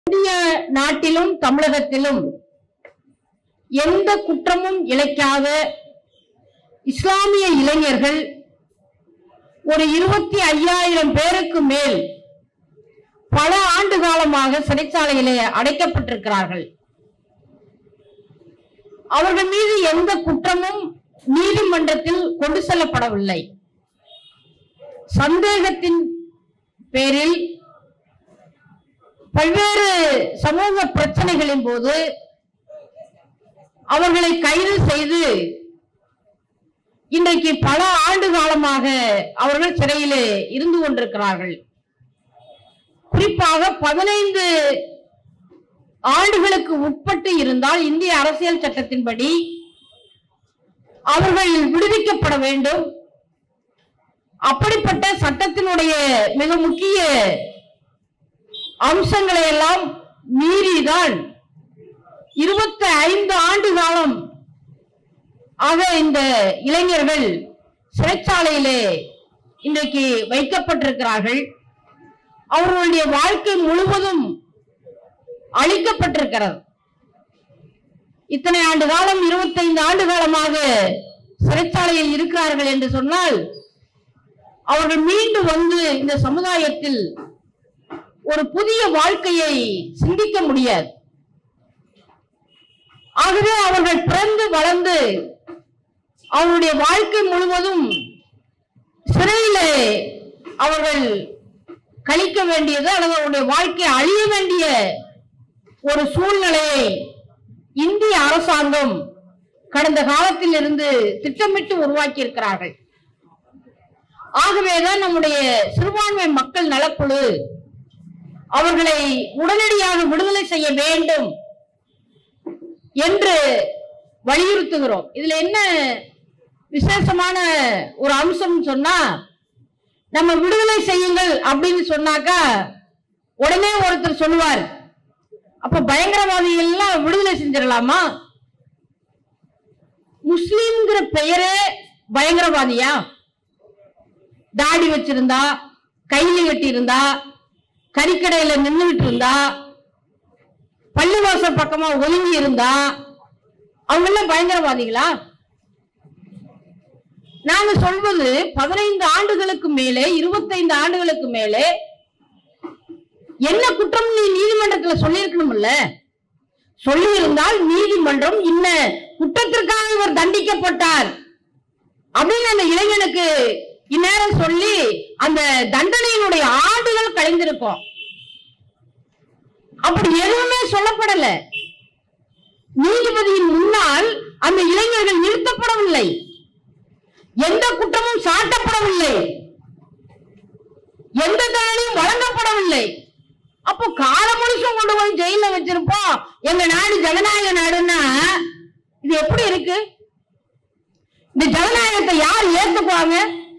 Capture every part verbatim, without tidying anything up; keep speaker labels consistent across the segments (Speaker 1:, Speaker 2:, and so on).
Speaker 1: இந்திய நாட்டிலும் தமிழகத்திலும் எந்த குற்றமும் இழைக்காத இஸ்லாமிய இளைஞர்கள் ஒரு இருபத்தி ஐயாயிரம் பேருக்கு மேல் பல ஆண்டு காலமாக சிறைச்சாலையிலே அடைக்கப்பட்டிருக்கிறார்கள். அவர்கள் மீது எந்த குற்றமும் நீதிமன்றத்தில் கொண்டு செல்லப்படவில்லை. சந்தேகத்தின் பேரில் பல்வேறு சமூக பிரச்சனைகளின் போது அவர்களை கைது செய்து இன்றைக்கு பல ஆண்டு காலமாக அவர்கள் சிறையிலே இருந்து கொண்டிருக்கிறார்கள். குறிப்பாக பதினைந்து ஆண்டுகளுக்கு உட்பட்டு இருந்தால் இந்திய அரசியல் சட்டத்தின்படி அவர்கள் விடுவிக்கப்பட வேண்டும். அப்படிப்பட்ட சட்டத்தினுடைய மிக முக்கிய அம்சங்களை எல்லாம் மீறிதான் இருபத்தி ஐந்து ஆண்டு காலம் ஆக இந்த இளைஞர்கள் சிறைச்சாலையிலே இன்றைக்கு வைக்கப்பட்டிருக்கிறார்கள். அவர்களுடைய வாழ்க்கை முழுவதும் அளிக்கப்பட்டிருக்கிறது. இத்தனை ஆண்டு காலம் இருபத்தி ஐந்து ஆண்டு காலமாக சிறைச்சாலையில் இருக்கிறார்கள் என்று சொன்னால் அவர்கள் மீண்டும் வந்து இந்த சமுதாயத்தில் ஒரு புதிய வாழ்க்கையை சிந்திக்க முடியாது. ஆகவே அவர்கள் பிறந்து வளர்ந்து அவருடைய வாழ்க்கை முழுவதும் சிறையிலே அவர்கள் கழிக்க வேண்டியது அல்லது அவருடைய வாழ்க்கை அழிய வேண்டிய ஒரு சூழ்நிலையை இந்திய அரசாங்கம் கடந்த காலத்தில் இருந்து திட்டமிட்டு உருவாக்கி இருக்கிறார்கள். ஆகவேதான் நம்முடைய சிறுபான்மை மக்கள் நலக்குழு அவர்களை உடனடியாக விடுதலை செய்ய வேண்டும் என்று வலியுறுத்துகிறோம். இதுல என்ன விசேஷமான ஒரு அம்சம் சொன்னா, நம்ம விடுதலை செய்யுங்கள் அப்படின்னு சொன்னாக்கா உடனே ஒருத்தர் சொல்லுவார், அப்ப பயங்கரவாதிகள் எல்லாம் விடுதலை செஞ்சிடலாமா? முஸ்லிம்ங்கிற பெயரே பயங்கரவாதியா? தாடி வச்சிருந்தா, கையில கட்டி இருந்தா, கறிக்கடையில நின்றுகிட்டு இருந்தா, பள்ளிவாசல் பக்கமா ஒதுங்கி இருந்தா அவங்க எல்லாம் பயங்கரவாதிகளா? நாங்க சொல்வது பதினைந்து ஆண்டுகளுக்கு மேலே இருபத்தைந்து ஆண்டுகளுக்கு மேலே என்ன குற்றம் நீ நீதிமன்றத்துல சொல்லியிருக்கணும்ல. சொல்லி இருந்தால் நீதிமன்றம் இன்ன குற்றத்திற்காக இவர் தண்டிக்கப்பட்டார் அப்படின்னு அந்த இளைஞனுக்கு இந்நேரம் சொல்லி அந்த தண்டனையினுடைய ஆண்டுகள் கழிந்திருக்கும். அப்படி எதுவுமே சொல்லப்படல. நீதிபதியின் முன்னால் அந்த இளைஞர்கள் நிறுத்தப்படவில்லை, எந்த குற்றமும் சாட்டப்படவில்லை, எந்த தண்டனையும் வழங்கப்படவில்லை. அப்போ கால முழுசும் கொண்டு போய் ஜெயில வச்சிருப்போம். எங்க நாடு ஜனநாயக நாடுன்னா இது எப்படி இருக்கு? இந்த ஜனநாயகத்தை யார் ஏத்துக்குவாங்க?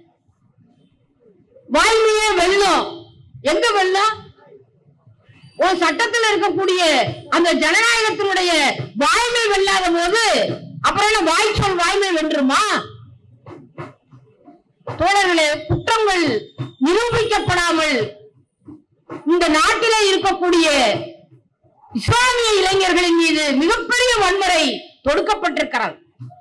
Speaker 1: வாய்மையே வெல்லும். எங்க வெல்லும்? ஒரு சட்டத்தில் இருக்கக்கூடிய அந்த ஜனநாயகத்தினுடைய வாய்மை வெல்லாத போது அப்புறம் என்ன வாய்ச்சொல் வாய்மை வென்றுமா? தோழர்களே, குற்றங்கள் நிரூபிக்கப்படாமல் இந்த நாட்டிலே இருக்கக்கூடிய இஸ்லாமிய இளைஞர்களின் மீது மிகப்பெரிய வன்முறை தொடுக்கப்பட்டிருக்கிறது.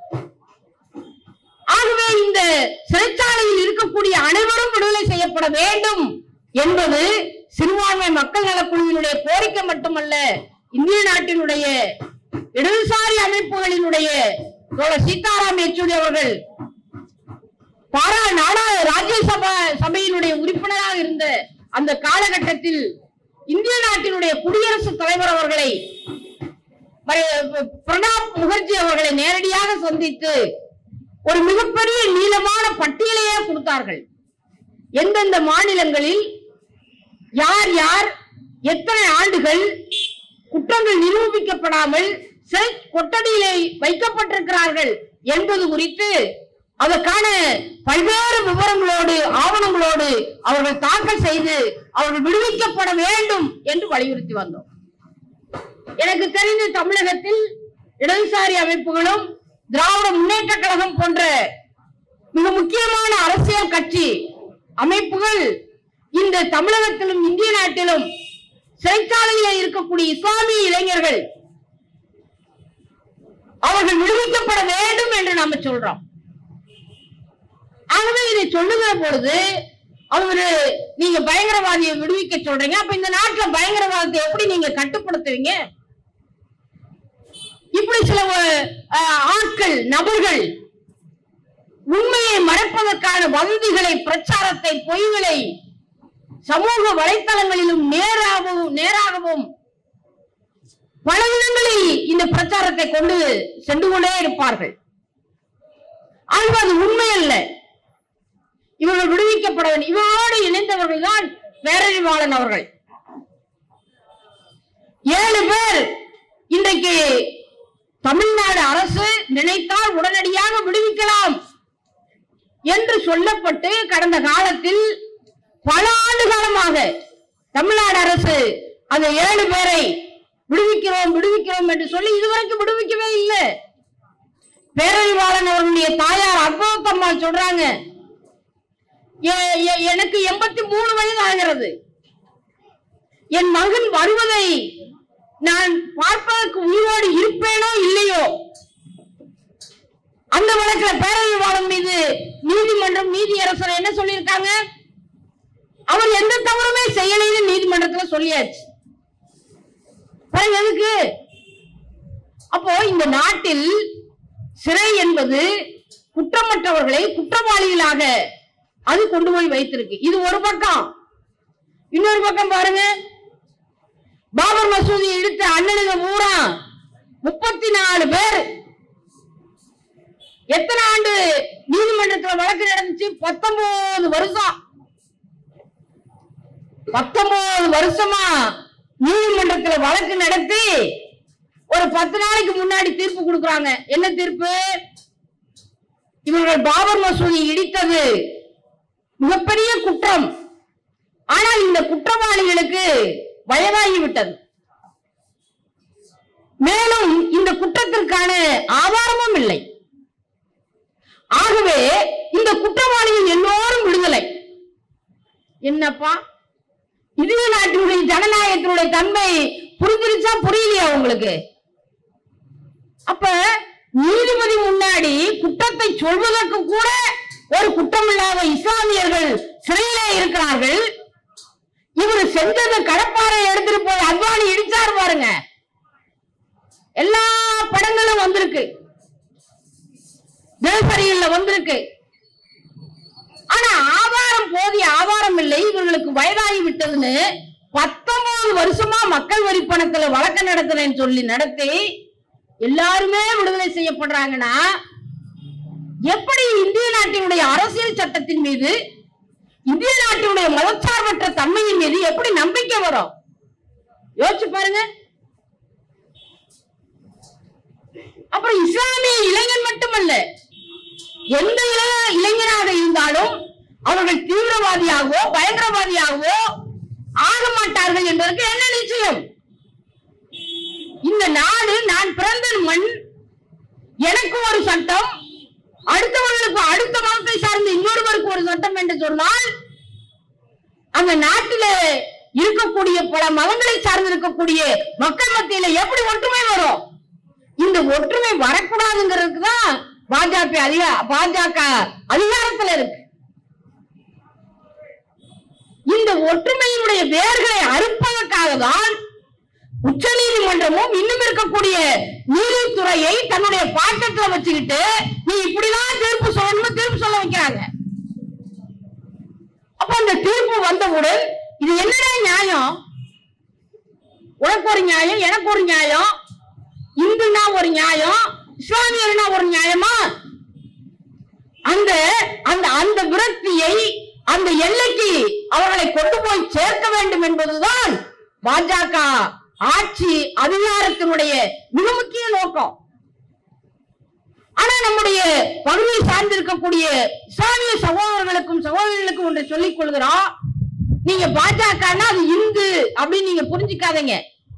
Speaker 1: ஆகவே இந்த சிறைச்சாலையில் இருக்கக்கூடிய அனைவரும் விடுதலை செய்யப்பட வேண்டும் என்பது சிறுபான்மை மக்கள் நலக்குழுவினுடைய கோரிக்கை மட்டுமல்ல, இந்திய நாட்டினுடைய இடதுசாரி அமைப்புகளினுடைய தோழர் சீதாராம் யெச்சூரி அவர்கள் பாரா நாடா ராஜ்யசபா சபையினுடைய உறுப்பினராக இருந்த அந்த காலகட்டத்தில் இந்திய நாட்டினுடைய குடியரசுத் தலைவர் அவர்களை பிரணாப் முகர்ஜி அவர்களை நேரடியாக சந்தித்து ஒரு மிகப்பெரிய நீளமான பட்டியலையே கொடுத்தார்கள். எந்தெந்த மாநிலங்களில் யார் யார் எத்தனை ஆண்டுகள் குற்றங்கள் நிரூபிக்கப்படாமல் சிறை கொட்டடியிலே வைக்கப்பட்டிருக்கிறார்கள் என்பது குறித்து அதற்கான பல்வேறு விவரங்களோடு ஆவணங்களோடு அவர்கள் தாக்கல் செய்து அவர்கள் விடுவிக்கப்பட வேண்டும் என்று வலியுறுத்தி வந்தோம். எனக்கு தெரிந்த தமிழகத்தில் இடதுசாரி அமைப்புகளும் திராவிட முன்னேற்ற கழகம் போன்ற மிக முக்கியமான அரசியல் கட்சி அமைப்புகள் இந்த தமிழகத்திலும் இந்திய நாட்டிலும் சிறைச்சாலையில் இருக்கக்கூடிய இஸ்லாமிய இளைஞர்கள் அவர்கள் விடுவிக்கப்பட வேண்டும் என்று நாம சொல்றோம். ஆகவே இதை சொல்லுகிற பொழுது அவரு நீங்க பயங்கரவாதியை விடுவிக்க சொல்றீங்க, அப்ப இந்த நாட்டுல பயங்கரவாதத்தை எப்படி நீங்க கட்டுப்படுத்துவீங்க? இப்படி சில ஆட்கள் நபர்கள் உண்மையை மறைப்பதற்கான வதந்திகளை, பிரச்சாரத்தை, பொய்களை சமூக வலைத்தளங்களிலும் நேராகவும் நேராகவும் பல விதங்களில் இந்த பிரச்சாரத்தை கொண்டு சென்று கொண்டே இருப்பார்கள். ஆனால் அது உண்மை அல்ல. இவர்கள் விடுவிக்கப்பட வேண்டும். இவரோடு இணைந்தவர்கள் தான் பேரறிவாளன் அவர்கள். ஏழு பேர் இன்றைக்கு தமிழ்நாடு அரசு நினைத்தால் உடனடியாக விடுவிக்கலாம் என்று சொல்லப்பட்டு கடந்த காலத்தில் பல ஆண்டு காலமாக தமிழ்நாடு அரசு அந்த ஏழு பேரை விடுவிக்கிறோம் விடுவிக்கிறோம் என்று சொல்லி இதுவரைக்கும் விடுவிக்கவே இல்லை. பேரறிவாளன் அவர்களுடைய தாயார் அற்புதம்மாள் சொல்றாங்க, எனக்கு எண்பத்தி மூணு வயது ஆகிறது, என் மகன் வருவதை நான் பார்ப்பதற்கு உயிரோடு இருப்பேனோ இல்லையோ. அந்த வழக்கில் பேரறிவாளன் மீது நீதிமன்றம் நீதியரசர் என்ன சொல்லியிருக்காங்க, அவர் எந்த தவறுமே செய்யலைன்னு நீதிமன்றத்தில் சொல்லியாச்சு. எதுக்கு? அப்போ இந்த நாட்டில் சிறை என்பது குற்றமற்றவர்களை குற்றவாளிகளாக அது கொண்டு போய் வைத்திருக்கு. இது ஒரு பக்கம். இன்னொரு பக்கம் பாருங்க, பாபர் மசூதி இழுத்த அண்ணனுங்க பூரா முப்பத்தி நாலு பேர் எத்தனை ஆண்டு நீதிமன்றத்தில் வழக்கு நடந்துச்சு? பத்தொன்பது வருஷம். பத்தொன்பது வருஷமா நீதிமன்றத்தில் வழக்கு நடத்தி ஒரு பத்து நாளைக்கு முன்னாடி தீர்ப்பு கொடுக்கறாங்க. என்ன தீர்ப்பு? இவர்கள் பாபர் மசூதி இடித்தது மிகப்பெரிய குற்றம், ஆனால் இந்த குற்றவாளிகளுக்கு வயதாகிவிட்டது, மேலும் இந்த குற்றத்திற்கான ஆதாரமும் இல்லை. ஆகவே இந்த குற்றவாளிகள் எல்லோரும் விடுதலை. என்னப்பா, இந்திய நாட்டினுடைய ஜனநாயகத்தினுடைய தன்மை புரிஞ்சிருச்சா புரியலையா உங்களுக்கு? அப்ப நீதிபதி முன்னாடி குற்றத்தை சொல்வதற்கு கூட ஒரு குற்றமில்லாத இஸ்லாமியர்கள் சிறையிலே இருக்கிறார்கள். இவர் செஞ்சது கடப்பாறை எடுத்துட்டு போய் அத்வானி இடிச்சாரு பாருங்க. எல்லா படங்களும் வந்திருக்கு, தினசரியில வந்திருக்கு. ஆனா ஆதாரம் போதிய ஆதாரம் இல்லை. இவர்களுக்கு வயதாகி விட்டதுன்னு பத்தொன்பது வருஷமா மக்கள் வரி பணத்துல வழக்கு நடத்துறேன்னு சொல்லி நடத்தி எல்லாருமே விடுதலை செய்யப்படுறாங்கன்னா எப்படி இந்திய நாட்டினுடைய அரசியல் சட்டத்தின் மீது, இந்திய நாட்டினுடைய மதச்சார்பற்ற தன்மையின் மீது எப்படி நம்பிக்கை வரும்? யோசிச்சு பாருங்க. அப்புறம் இஸ்லாமிய இளைஞன் மட்டுமல்ல, எந்த இளைஞராக இருந்தாலும் அவர்கள் தீவிரவாதியாகவோ பயங்கரவாதியாகவோ ஆக மாட்டார்கள் என்பதற்கு என்ன நிச்சயம்? இந்த நாடு நான் பிறந்த மண், எனக்கு ஒரு சட்டம், அடுத்தவர்களுக்கு அடுத்த மதத்தை சார்ந்த இன்னொருவருக்கு ஒரு சட்டம் என்று சொன்னால் அந்த நாட்டில இருக்கக்கூடிய பல மதங்களை சார்ந்து இருக்கக்கூடிய மக்கள் மத்தியில எப்படி ஒற்றுமை வரும்? இந்த ஒற்றுமை வரக்கூடாதுங்கிறதுக்கு தான் பாஜக அதிக பாஜக அதிகாரத்தில் இருக்கு. இந்த ஒற்றுமையினுடைய வேர்களை அறுப்பதற்காக தான் உச்ச நீதிமன்றமும் இன்னும் இருக்கக்கூடிய நீதித்துறையை தன்னுடைய பாக்கெட்ல வச்சுக்கிட்டு நீ இப்படிதான் தீர்ப்பு சொல்லணும் தீர்ப்பு சொல்ல வைக்கிறாங்க. அப்ப அந்த தீர்ப்பு வந்தவுடன் இது என்னடா நியாயம்? உனக்கு ஒரு நியாயம், எனக்கு ஒரு நியாயம், இந்துனா ஒரு நியாயம், இஸ்லாமியர்னா ஒரு நியாயமா? அந்த அந்த அந்த விரக்தியை அந்த எல்லைக்கு அவர்களை கொண்டு போய் சேர்க்க வேண்டும் என்பதுதான் பாஜக ஆட்சி அதிகாரத்தினுடைய மிக முக்கிய நோக்கம். ஆனா நம்முடைய பகுதியை சார்ந்திருக்கக்கூடிய இஸ்லாமிய சகோதரர்களுக்கும் சகோதரிகளுக்கும் ஒன்றை சொல்லிக் கொள்கிறோம், நீங்க பாஜகன்னா அது இந்து அப்படின்னு நீங்க புரிஞ்சுக்காதீங்க.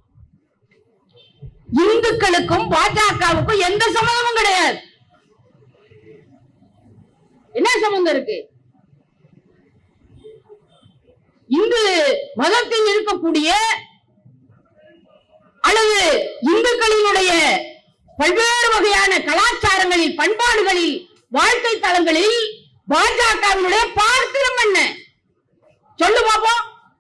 Speaker 1: இந்துக்களுக்கும் பாஜகவுக்கும் எந்த சம்பந்தமும் கிடையாது. என்ன சம்பந்தம் இருக்கு? இந்து மதத்தில் இருக்கக்கூடிய அல்லது இந்துக்களினுடைய பல்வேறு வகையான கலாச்சாரங்களில், பண்பாடுகளில், வாழ்க்கை தளங்களில் பாஜகவினுடைய பாத்திரம் என்ன? சொல்லு பாப்போம்.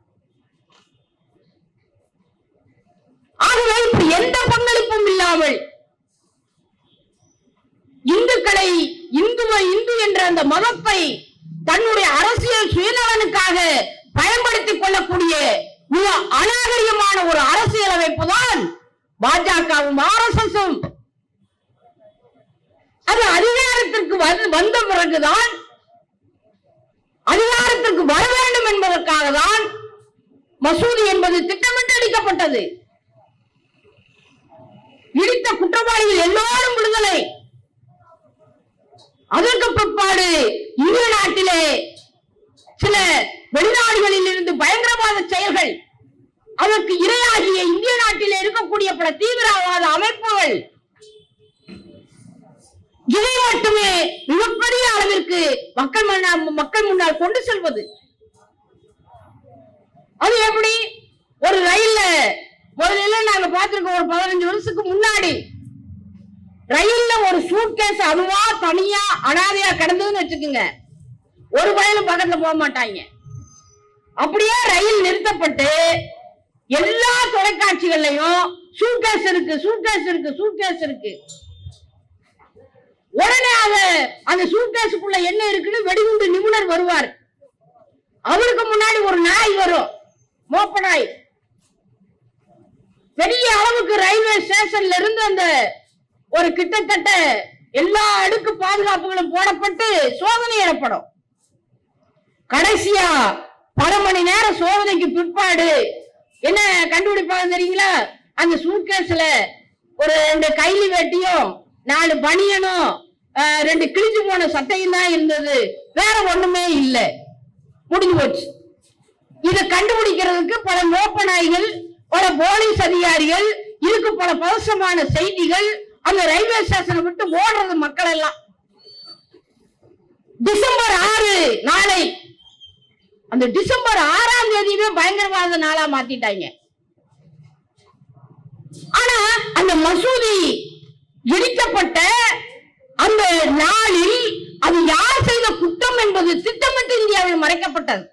Speaker 1: ஆகவே இப்படி எந்த பங்களிப்பும் இல்லாமல் இந்துக்களை, இந்துவ இந்து என்ற அந்த மதத்தை தன்னுடைய அரசியல் சுயநலனுக்காக பயன்படுத்திக் கொள்ளக்கூடிய மிக அநாகரிகமான ஒரு அரசியல் அமைப்பு தான் பாஜகவும் ஆர் எஸ் எஸும். அது அதிகாரத்திற்கு வந்த பிறகுதான், அதிகாரத்திற்கு வர வேண்டும் என்பதற்காக தான் மசூதி என்பது திட்டமிட்டு அளிக்கப்பட்டது. இடித்த குற்றவாளிகள் எல்லோரும் விடுதலை. அதற்கு பிற்பாடு இந்திய நாட்டிலே சில வெளிநாடுகளில் இருந்து பயங்கரவாத செயல்கள், அதற்கு இரையாகிய இந்திய நாட்டிலே இருக்கக்கூடிய பல தீவிரவாத அமைப்புகள், இதை மட்டுமே மிகப்பெரிய அளவிற்கு மக்கள் மக்கள் முன்னால் கொண்டு செல்வது. அது எப்படி? ஒரு ரயில்ல முதல்ல நாங்க பார்த்திருக்கோம், ஒரு பதினஞ்சு வருஷத்துக்கு முன்னாடி ரயில்ல ஒரு சூட்கேஸ் அதுவா தனியா அனாதையா கிடந்ததுன்னு வச்சுக்கோங்க, ஒரு பயலும் பக்கத்துல போக மாட்டாங்க. அப்படியே ரயில் நிறுத்தப்பட்டு எல்லா தொலைக்காட்சிகள்லயும் சூட்கேஸ் இருக்கு, சூட்கேஸ் இருக்கு, சூட்கேஸ் இருக்கு. உடனே அத அந்த சூட்கேஸுக்குள்ள என்ன இருக்குன்னு வெடிகுண்டு நிபுணர் வருவார். அவருக்கு முன்னாடி ஒரு நாய் வரும், மோப்ப நாய். பெரிய அளவுக்கு ரயில்வே ஸ்டேஷன்ல இருந்து அந்த ஒரு கிட்டத்தட்ட எல்லா அடுக்கு பாதுகாப்புகளும் போடப்பட்டு சோதனை இடப்படும். கடைசியா பல மணி நேரம் சோதனைக்கு பிற்பாடு என்ன கண்டுபிடிப்பாங்க தெரியுங்களா? அந்த சூட்கேஸ்ல ஒரு ரெண்டு கைலி வேட்டியும் நாலு பனியனும் ரெண்டு கிழிஞ்சு போன சட்டையும் தான் இருந்தது, வேற ஒண்ணுமே இல்லை. முடிஞ்சு போச்சு. இதை கண்டுபிடிக்கிறதுக்கு பல மோப்ப நாய்கள், பல போலீஸ் அதிகாரிகள், இதுக்கு பல பதசமான செய்திகள், அந்த ரயில்வே ஸ்டேஷனை விட்டு ஓடுறது மக்கள் எல்லாம். டிசம்பர் ஆறு நாளை, அந்த டிசம்பர் ஆறாம் தேதியுமே பயங்கரவாத நாளா மாத்திட்டாங்க. ஆனா அந்த மசூதி இடிக்கப்பட்ட அந்த நாளில் அது யார் செய்த குற்றம் என்பது திட்டமிட்டு இந்தியாவில் மறைக்கப்பட்டது.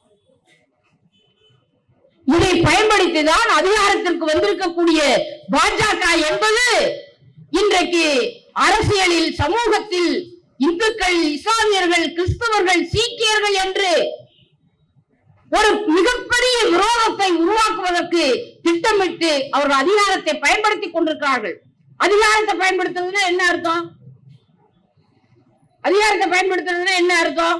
Speaker 1: இதை பயன்படுத்திதான் அதிகாரத்திற்கு வந்திருக்கக்கூடிய பாஜக என்பது இன்றைக்கு அரசியலில், சமூகத்தில் இந்துக்கள், இஸ்லாமியர்கள், கிறிஸ்தவர்கள், சீக்கியர்கள் என்று ஒரு மிகப்பெரிய விரோதத்தை உருவாக்குவதற்கு திட்டமிட்டு அவர்கள் அதிகாரத்தை பயன்படுத்திக் கொண்டிருக்கிறார்கள். அதிகாரத்தை பயன்படுத்துறதுன்னா என்ன அர்த்தம்? அதிகாரத்தை பயன்படுத்துறதுன்னா என்ன அர்த்தம்?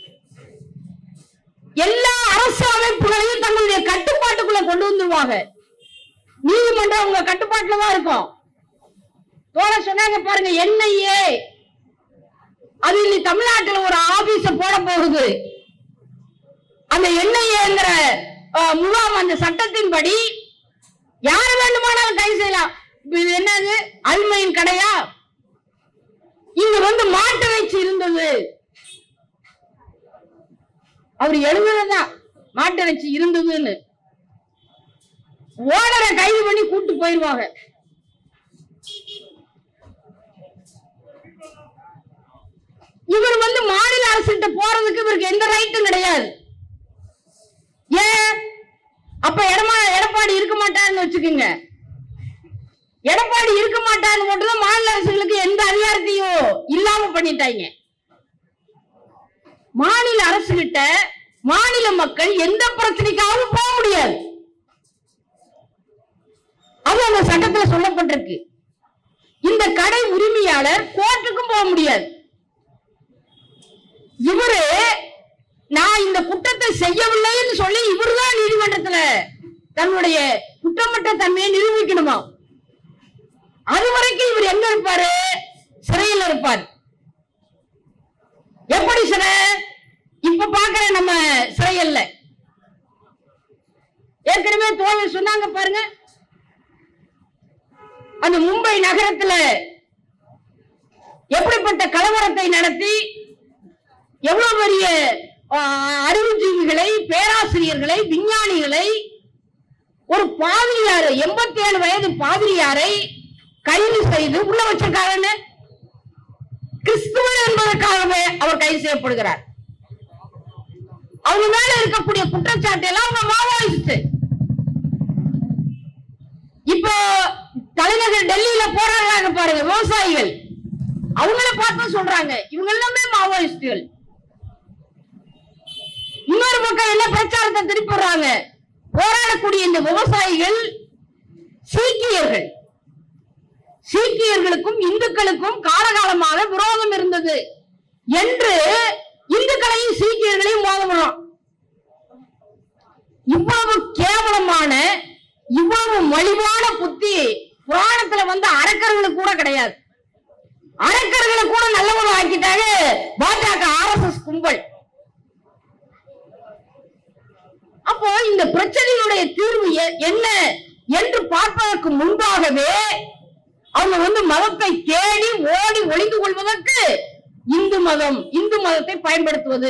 Speaker 1: எல்லா அரசு அமைப்புகளையும் தங்களுடைய கட்டுப்பாட்டுக்குள்ள கொண்டு வந்துருவாங்க. நீதிமன்றம் உங்க கட்டுப்பாட்டுல தான் இருக்கும். தோழ சொன்னாங்க பாருங்க, என்ஐஏ அது இன்னி தமிழ்நாட்டில் ஒரு ஆபீஸ போட போகுது. அந்த என்ஐஏங்கிற முகாம் அந்த சட்டத்தின்படி யார வேண்டுமானாலும் கைது செய்யலாம். இது என்னது, அல்மையின் கடையா? இங்க வந்து மாட்டு இறைச்சி இருந்தது, அவர் எழுதுறதுதான் மாட்டு இறைச்சி இருந்ததுன்னு. ஓனரை கைது பண்ணி கூட்டு போயிருவாங்க. இவர் வந்து மாநில அரசுகிட்ட போறதுக்கு இவருக்கு எந்த ரைட்டும் கிடையாது. ஏன்? அப்ப எடமா எடப்பாடி இருக்க மாட்டாருன்னு வச்சுக்கோங்க. எடப்பாடி இருக்க மாட்டாருன்னு மட்டும்தான் மாநில அரசுகளுக்கு எந்த அதிகாரத்தையும் இல்லாம பண்ணிட்டாங்க. மாநில அரசு கிட்ட மாநில மக்கள் எந்த பிரச்சனைக்காகவும் போக முடியாது. அது அந்த சட்டத்தில் சொல்லப்பட்டிருக்கு. இந்த கடை உரிமையாளர் கோர்ட்டுக்கும் போக முடியாது. இவரு நான் இந்த குற்றத்தை செய்யவில்லைன்னு சொல்லி இவருதான் நீதிமன்றத்துல தன்னுடைய குற்றமற்ற தன்மையை நிரூபிக்கணுமா? அது வரைக்கும் இவர் எங்க இருப்பாரு? சிறையில் இருப்பார். எப்படி சிறை? இப்ப பாக்குற நம்ம சிறையில் ஏற்கனவே தோழர் சொன்னாங்க பாருங்க, அந்த மும்பை நகரத்துல எப்படிப்பட்ட கலவரத்தை நடத்தி எவ்வளவு பெரிய அறிவுஜீவிகளை, பேராசிரியர்களை, விஞ்ஞானிகளை, ஒரு பாதிரியார், எண்பத்தி ஏழு வயது பாதிரியாரை கைது செய்து உள்ள வச்சிருக்காருன்னு கிறிஸ்துவர் என்பதற்காகவே அவர் கைது செய்யப்படுகிறார். அவங்க மேல இருக்கக்கூடிய குற்றச்சாட்டு எல்லாம் அவங்க மாவோயிஸ்ட். இப்போ தலைநகர் டெல்லியில போராடுறாங்க பாருங்க விவசாயிகள், அவங்கள பார்த்து சொல்றாங்க இவங்க எல்லாமே மாவோயிஸ்டுகள். இன்னொரு பக்கம் என்ன பிரச்சாரத்தை திருப்பிடுறாங்க, போராடக்கூடிய இந்த விவசாயிகள் சீக்கியர்கள். சீக்கியர்களுக்கும் இந்துக்களுக்கும் காலகாலமாக விரோதம் இருந்தது என்று இந்துக்களையும் சீக்கியர்களையும் மோதலாம். இவ்வளவு கேவலமான இவ்வளவு மலிவான புத்தி புராணத்துல வந்து அரக்கர்களுக்கு கூட கிடையாது. அரக்கர்களை கூட நல்லவங்க ஆக்கிட்டாங்க பாஜக ஆர் எஸ் எஸ் கும்பல். அப்போ இந்த பிரச்சனையுடைய தீர்வு என்ன என்று பார்ப்பதற்கு முன்பாகவே அவங்க வந்து மதத்தை தேடி ஓடி ஒளிந்து கொள்வதற்கு இந்து மதம் இந்து மதத்தை பயன்படுத்துவது.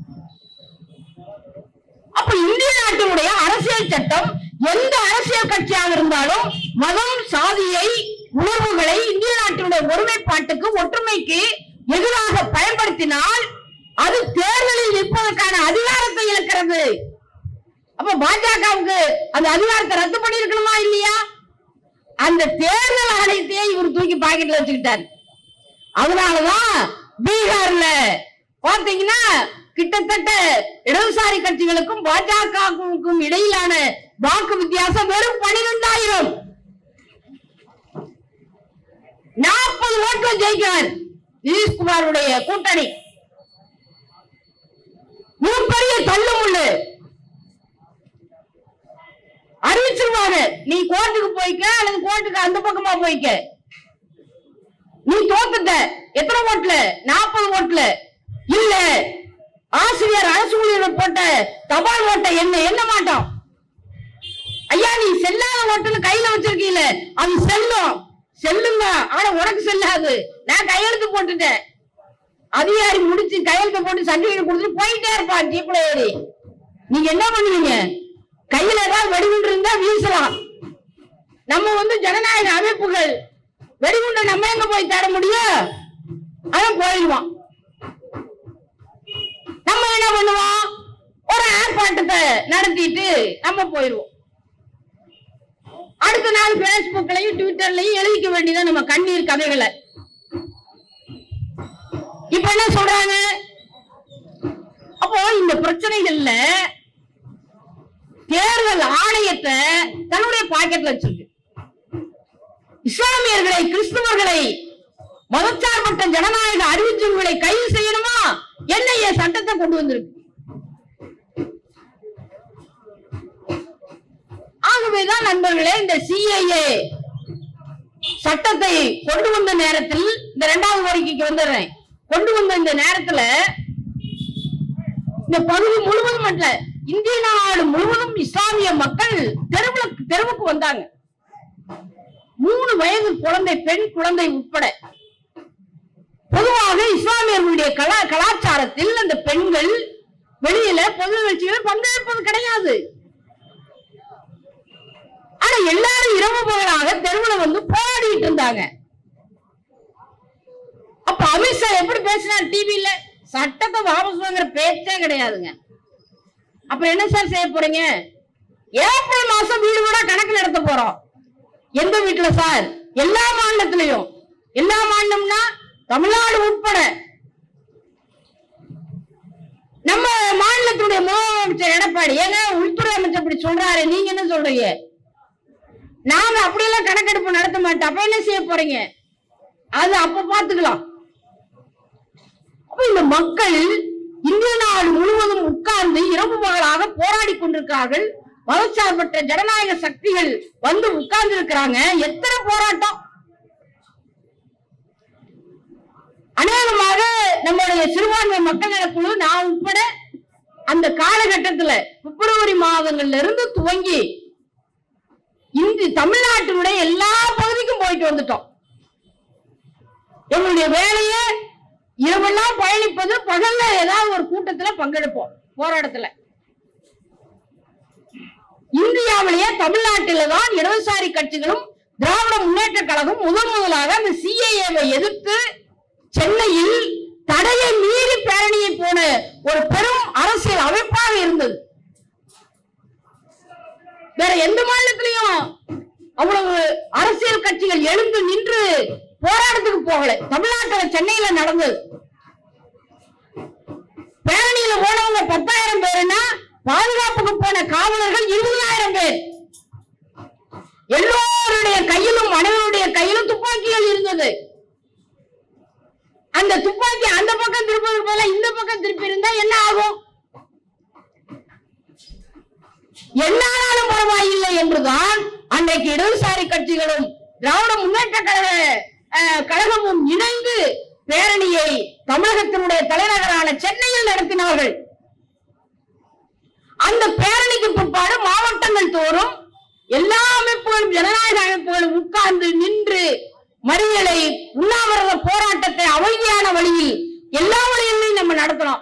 Speaker 1: அப்ப இந்திய நாட்டினுடைய அரசியல் சட்டம் எந்த அரசியல் கட்சியாக இருந்தாலும் மதம் சாதியை உணர்வுகளை இந்திய நாட்டினுடைய ஒருமைப்பாட்டுக்கு ஒற்றுமைக்கு எதிராக பயன்படுத்தினால் அது தேர்தலில் நிற்பதற்கான அதிகாரத்தை இழக்கிறது. அப்ப பாஜகவுக்கு அந்த அதிகாரத்தை ரத்து பண்ணிருக்கணுமா இல்லையா? அந்த தேர்தல் ஆணையத்தையே இவர் தூக்கி பாக்கெட்ல வச்சுக்கிட்டார். அதனாலதான் பீகார்ல பாத்தீங்கன்னா கிட்டத்தட்ட இடதுசாரி கட்சிகளுக்கும் பாஜகவுக்கும் இடையிலான வாக்கு வித்தியாசம் வெறும் பனிரெண்டாயிரம். நாற்பது ஓட்டுகள் ஜெயிக்கிறார் நிதிஷ்குமாருடைய கூட்டணி. மிகப்பெரிய தள்ளுமுள்ளு அறிவிச்சிருவாங்க, நீ கோர்ட்டுக்கு போய்க்க அல்லது கோர்ட்டுக்கு அந்த பக்கமா போய்க்க, நீ தோத்துட்ட. எத்தனை ஓட்டுல? நாற்பது ஓட்டுல. இல்ல ஆசிரியர் அரசு ஊழியர் போட்ட தபால் ஓட்டை என்ன என்ன மாட்டோம். ஐயா நீ செல்லாத ஓட்டுன்னு கையில வச்சிருக்கீல, அது செல்லும் செல்லுங்க, ஆனா உனக்கு செல்லாது. நான் கையெழுத்து போட்டுட்டேன். அதிகாரி முடிச்சு கையெழுத்து போட்டு சர்டிபிகேட் கொடுத்துட்டு போயிட்டே இருப்பான் ஜீப்ல ஏறி. நீங்க என்ன பண்ணுவீங்க? கையில ஏதாவது வெடிகுண்டு இருந்தா வீசலாம். நம்ம வந்து ஜனநாயக அமைப்புகள் வெடிகுண்டை நம்ம எங்க போய் தேட முடியும்? அவன் போயிடுவான். நம்ம என்ன பண்ணுவோம்? ஒரு ஆர்ப்பாட்டத்தை நடத்திட்டு நம்ம போயிடுவோம். அடுத்த நாள் பேஸ்புக்லயும் ட்விட்டர்லயும் எழுதிக்க வேண்டியதான் நம்ம கண்ணீர் கதைகளை. இப்ப என்ன சொல்றாங்க? அப்போ இந்த பிரச்சனைகள்ல தேர்தல் ஆணையத்தை தன்னுடைய பாக்கெட்ல வச்சிருக்கு. இஸ்லாமியர்களை கிறிஸ்தவர்களை மதச்சார்பற்ற ஜனநாயக அறிவிச்சவர்களை கைது செய்யணுமா என்ன என் சட்டத்தை கொண்டு வந்திருக்கு. ஆகவேதான் நண்பர்களே இந்த சிஏஏ சட்டத்தை கொண்டு வந்த நேரத்தில் இந்த இரண்டாவது அறிக்கைக்கு வந்துடுறேன். கொண்டு வந்த இந்த நேரத்துல இந்த பகுதி முழுவதும் அல்ல, இந்திய நாடு முழுவதும் இஸ்லாமிய மக்கள் தெருவுல தெருவுக்கு வந்தாங்க. மூணு வயது குழந்தை, பெண் குழந்தை உட்பட. பொதுவாக இஸ்லாமியர்களுடைய கலா கலாச்சாரத்தில் அந்த பெண்கள் வெளியில பொது நிகழ்ச்சிகள் பங்கேற்பது கிடையாது. ஆனா எல்லாரும் இரவு பகலாக தெருவுல வந்து போராடிட்டு இருந்தாங்க. அப்ப அமித்ஷா எப்படி பேசினார் டிவில? சட்டத்தை வாபஸ் வாங்குற பேச்சே கிடையாதுங்க. அப்ப என்ன சார் செய்ய போறீங்க? ஏப்ரல் மாசம் வீடு கூட கணக்கு நடத்த போறோம். எந்த வீட்டுல சார்? எல்லா மாநிலத்திலையும். எல்லா மாநிலம்னா தமிழ்நாடு உட்பட. நம்ம மாநிலத்துடைய முதலமைச்சர் எடப்பாடி ஏங்க உள்துறை அமைச்சர் அப்படி சொல்றாரு, நீங்க என்ன சொல்றீங்க? நாம அப்படியெல்லாம் கணக்கெடுப்பு நடத்த மாட்டோம். அப்ப என்ன செய்ய போறீங்க? அது அப்ப பாத்துக்கலாம். அப்ப இந்த மக்கள் இந்திய நாடு முழுவதும் உட்கார்ந்து இரவு பகலாக போராடி கொண்டிருக்கிறார்கள். மதச்சார்பற்ற ஜனநாயக சக்திகள் வந்து உட்கார்ந்து இருக்கிறாங்க. எத்தனை போராட்டம்! அநேகமாக நம்முடைய சிறுபான்மை மக்கள் நலக்குழு நான் உட்பட அந்த காலகட்டத்துல பிப்ரவரி மாதங்கள்ல இருந்து துவங்கி இந்த தமிழ்நாட்டினுடைய எல்லா பகுதிக்கும் போயிட்டு வந்துட்டோம். எங்களுடைய வேலையை இரவெல்லாம் பயணிப்பது, பகல்ல ஏதாவது ஒரு கூட்டத்துல பங்கெடுப்போம் போராட்டத்துல. இந்தியாவிலேயே தமிழ்நாட்டில தான் இடதுசாரி கட்சிகளும் திராவிட முன்னேற்ற கழகம் முதன் முதலாக அந்த சிஏஏவை எதிர்த்து சென்னையில் தடையை மீறி பேரணியை போன ஒரு பெரும் அரசியல் அமைப்பாக இருந்தது. வேற எந்த மாநிலத்திலையும் அவ்வளவு அரசியல் கட்சிகள் எழுந்து நின்று போராட்டத்துக்கு போகல. தமிழ்நாட்டில் சென்னையில நடந்தது. பேரணியில போனவங்க பத்தாயிரம் பேருன்னா பாதுகாப்புக்கு போன காவலர்கள் இருபதாயிரம் பேர். எல்லோருடைய கையிலும் அனைவருடைய கையிலும் துப்பாக்கிகள் இருந்தது. அந்த துப்பாக்கி அந்த பக்கம் திருப்பது போல இந்த பக்கம் திருப்பி இருந்தா என்ன ஆகும்? என்னாலும் பரவாயில்லை என்றுதான் அன்றைக்கு இடதுசாரி கட்சிகளும் திராவிட முன்னேற்ற கழக கழகமும் இணைந்து பேரணியை தமிழகத்தினுடைய தலைநகரான சென்னையில் நடத்தினார்கள். அந்த பேரணிக்கு பிற்பாடு மாவட்டங்கள் தோறும் எல்லா அமைப்புகளும் ஜனநாயக அமைப்புகளும் உட்கார்ந்து நின்று மறியலை உண்ணாவிரத போராட்டத்தை அமைதியான வழியில் எல்லா வழிகளிலும் நம்ம நடத்தலாம்.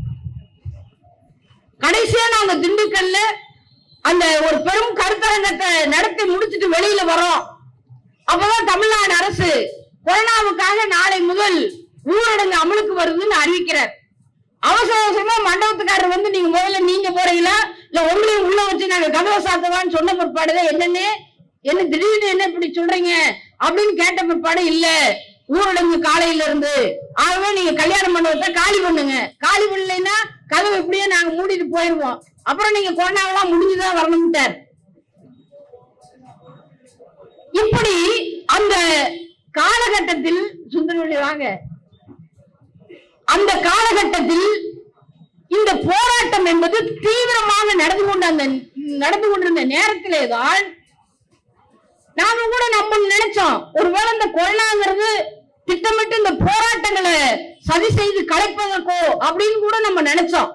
Speaker 1: கடைசியா நாங்க திண்டுக்கல்ல அந்த ஒரு பெரும் கருத்தரங்கத்தை நடத்தி முடிச்சுட்டு வெளியில வரோம். அப்பதான் தமிழ்நாடு அரசு கொரோனாவுக்காக நாளை முதல் ஊரடங்கு அமலுக்கு வருதுன்னு அறிவிக்கிறார். அவசர அவசரமா மண்டபத்துக்காரர் வந்து நீங்க முதல்ல நீங்க போறீங்களா இல்ல உங்களையும் உள்ள வச்சு நாங்க கதவை சாத்தவான்னு சொன்ன பிற்பாடுதான் என்னன்னு என்ன திடீர்னு என்ன இப்படி சொல்றீங்க அப்படின்னு கேட்ட பிற்பாடு இல்ல ஊரடங்கு காலையில இருந்து ஆகவே நீங்க கல்யாண மண்டபத்தை காலி பண்ணுங்க. காலி பண்ணலைன்னா கதவை இப்படியே நாங்க மூடிட்டு போயிருவோம். அப்புறம் நீங்க கொரோனாவெல்லாம் முடிஞ்சுதான் வரணும்ட்டார். இப்படி அந்த காலகட்டத்தில் சுந்தரவள்ளி வாங்க அந்த காலகட்டத்தில் இந்த போராட்டம் என்பது தீவிரமாக நடந்து கொண்ட அந்த நடந்து கொண்டிருந்த நேரத்திலேதான் நாம கூட நம்ம நினைச்சோம் ஒருவேளை இந்த கொரோனாங்கிறது திட்டமிட்டு இந்த போராட்டங்களை சதி செய்து கலைப்பதற்கோ அப்படின்னு கூட நம்ம நினைச்சோம்.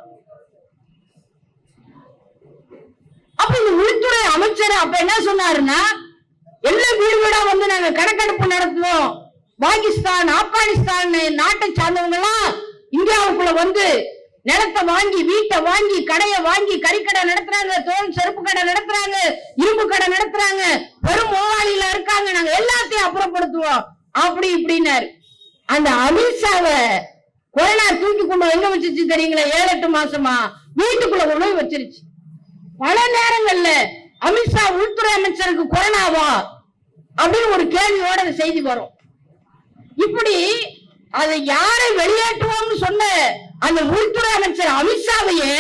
Speaker 1: அப்ப இந்த உள்துறை அமைச்சர் அப்ப என்ன சொன்னாருன்னா எல்லா வீடு வீடா வந்து நாங்க கணக்கெடுப்பு நடத்துவோம். பாகிஸ்தான் ஆப்கானிஸ்தான் நாட்டை சார்ந்தவங்க எல்லாம் இந்தியாவுக்குள்ள வந்து நிலத்தை வாங்கி வீட்டை வாங்கி கடையை வாங்கி கறிக்கடை நடத்துறாங்க, தோல் செருப்பு கடை நடத்துறாங்க, இரும்பு கடை நடத்துறாங்க, பெரும் முதலாளியில இருக்காங்க, நாங்க எல்லாத்தையும் அப்புறப்படுத்துவோம் அப்படி இப்படின்னாரு. அந்த அமித்ஷாவை கொரோனா தூக்கி கொண்டு எங்க வச்சிருச்சு தெரியுங்களா? ஏழு எட்டு மாசமா வீட்டுக்குள்ள கொண்டு போய் வச்சிருச்சு. பல நேரங்கள்ல அமித்ஷா உள்துறை அமைச்சருக்கு கொரோனாவா அப்படின்னு ஒரு கேள்வியோட அந்த செய்தி வரும். இப்படி அதை யாரை வெளியேற்றுவோம்னு சொன்ன அந்த உள்துறை அமைச்சர் அமித்ஷாவையே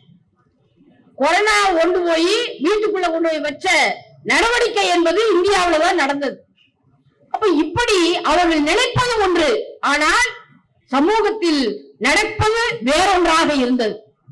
Speaker 1: கொரோனா கொண்டு போய் வீட்டுக்குள்ள கொண்டு போய் வச்ச நடவடிக்கை என்பது இந்தியாவில தான் நடந்தது. அப்ப இப்படி அவர்கள் நினைப்பது ஒன்று, ஆனால் சமூகத்தில் நடப்பது வேறொன்றாக இருந்தது.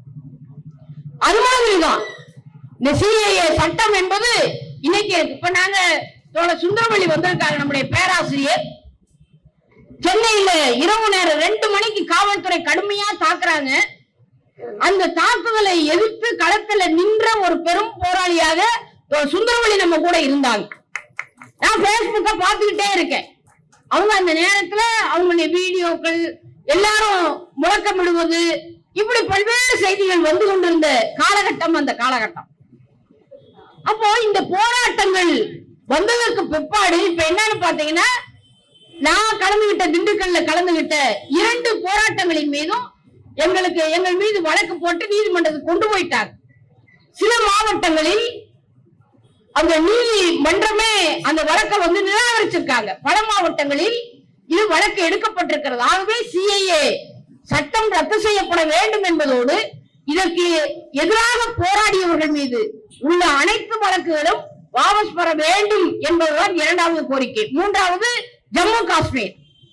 Speaker 1: அது மாதிரிதான் இந்த சிஏஏ சட்டம் என்பது இன்னைக்கு இப்ப நாங்க சுந்தரவள்ளி வந்திருக்காங்க நம்முடைய பேராசிரியர். சென்னையில இரவு நேரம் ரெண்டு மணிக்கு காவல்துறை கடுமையா தாக்குறாங்க. அந்த தாக்குதலை எதிர்த்து களத்துல நின்ற ஒரு பெரும் போராளியாக சுந்தரவள்ளி நம்ம கூட இருந்தாங்க. நான் பேஸ்புக்க பாத்துக்கிட்டே இருக்கேன். அவங்க அந்த நேரத்துல அவங்களுடைய வீடியோக்கள் எல்லாரும் முழக்கமிடுவது இப்படி பல்வேறு செய்திகள் வந்து கொண்டிருந்த காலகட்டம் அந்த காலகட்டம். அப்போ இந்த போராட்டங்கள் வந்ததற்கு பிற்பாடு இப்ப என்னன்னு பாத்தீங்கன்னா நான் கலந்துகிட்ட திண்டுக்கல்ல கலந்துகிட்ட இரண்டு போராட்டங்களின் மீதும் எங்களுக்கு எங்கள் மீது வழக்கு போட்டு நீதிமன்றத்துக்கு கொண்டு போயிட்டாங்க. சில மாவட்டங்களில் அந்த நீதிமன்றமே அந்த வழக்கை வந்து நிராகரிச்சிருக்காங்க. பல மாவட்டங்களில் இது வழக்கு எடுக்கப்பட்டிருக்கிறது. ஆகவே சிஏஏ சட்டம் ரத்து செய்யப்பட வேண்டும் என்பதோடு இதற்கு எதிராக போராடியவர்கள் மீது உள்ள அனைத்து வழக்குகளும் வாபஸ் பெற வேண்டும் என்பதுதான் இரண்டாவது கோரிக்கை. மூன்றாவது ஜம்மு காஷ்மீர்.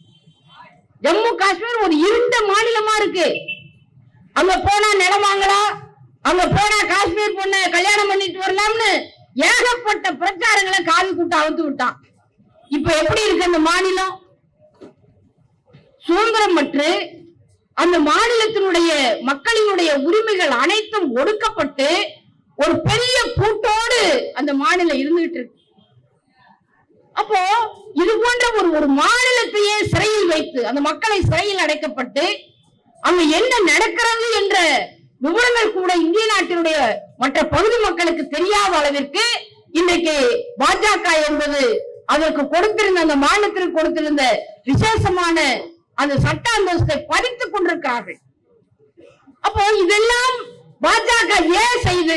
Speaker 1: ஜம்மு காஷ்மீர் ஒரு இருண்ட மாநிலமா இருக்கு. அங்க போனா நிலம் வாங்கலாம், அங்க போனா காஷ்மீர் பொண்ணு கல்யாணம் பண்ணிட்டு வரலாம்னு ஏகப்பட்ட பிரச்சாரங்களை காவி கூட்ட அவுத்து விட்டான். இப்ப எப்படி இருக்கு அந்த மாநிலம்? சுதந்திரம் மற்று அந்த மாநிலத்தினுடைய மக்களினுடைய உரிமைகள் அனைத்தும் ஒடுக்கப்பட்டு ஒரு பெரிய கூட்டோடு அந்த மாநிலம் இருந்துகிட்டு இருக்கு. அப்போ இது போன்ற ஒரு ஒரு மாநிலத்தையே சிறையில் வைத்து அந்த மக்களை சிறையில் அடைக்கப்பட்டு அங்க என்ன நடக்கிறது என்ற விவரங்கள் கூட இந்திய நாட்டினுடைய மற்ற பகுதி மக்களுக்கு தெரியாத அளவிற்கு இன்றைக்கு பாஜக என்பது அதற்கு கொடுத்திருந்த அந்த மாநிலத்திற்கு கொடுத்திருந்த விசேஷமான அந்த சட்ட அந்தஸ்தை பறித்துக் கொண்டிருக்கிறார்கள். அப்போ இதெல்லாம் பாஜக ஏன் செய்து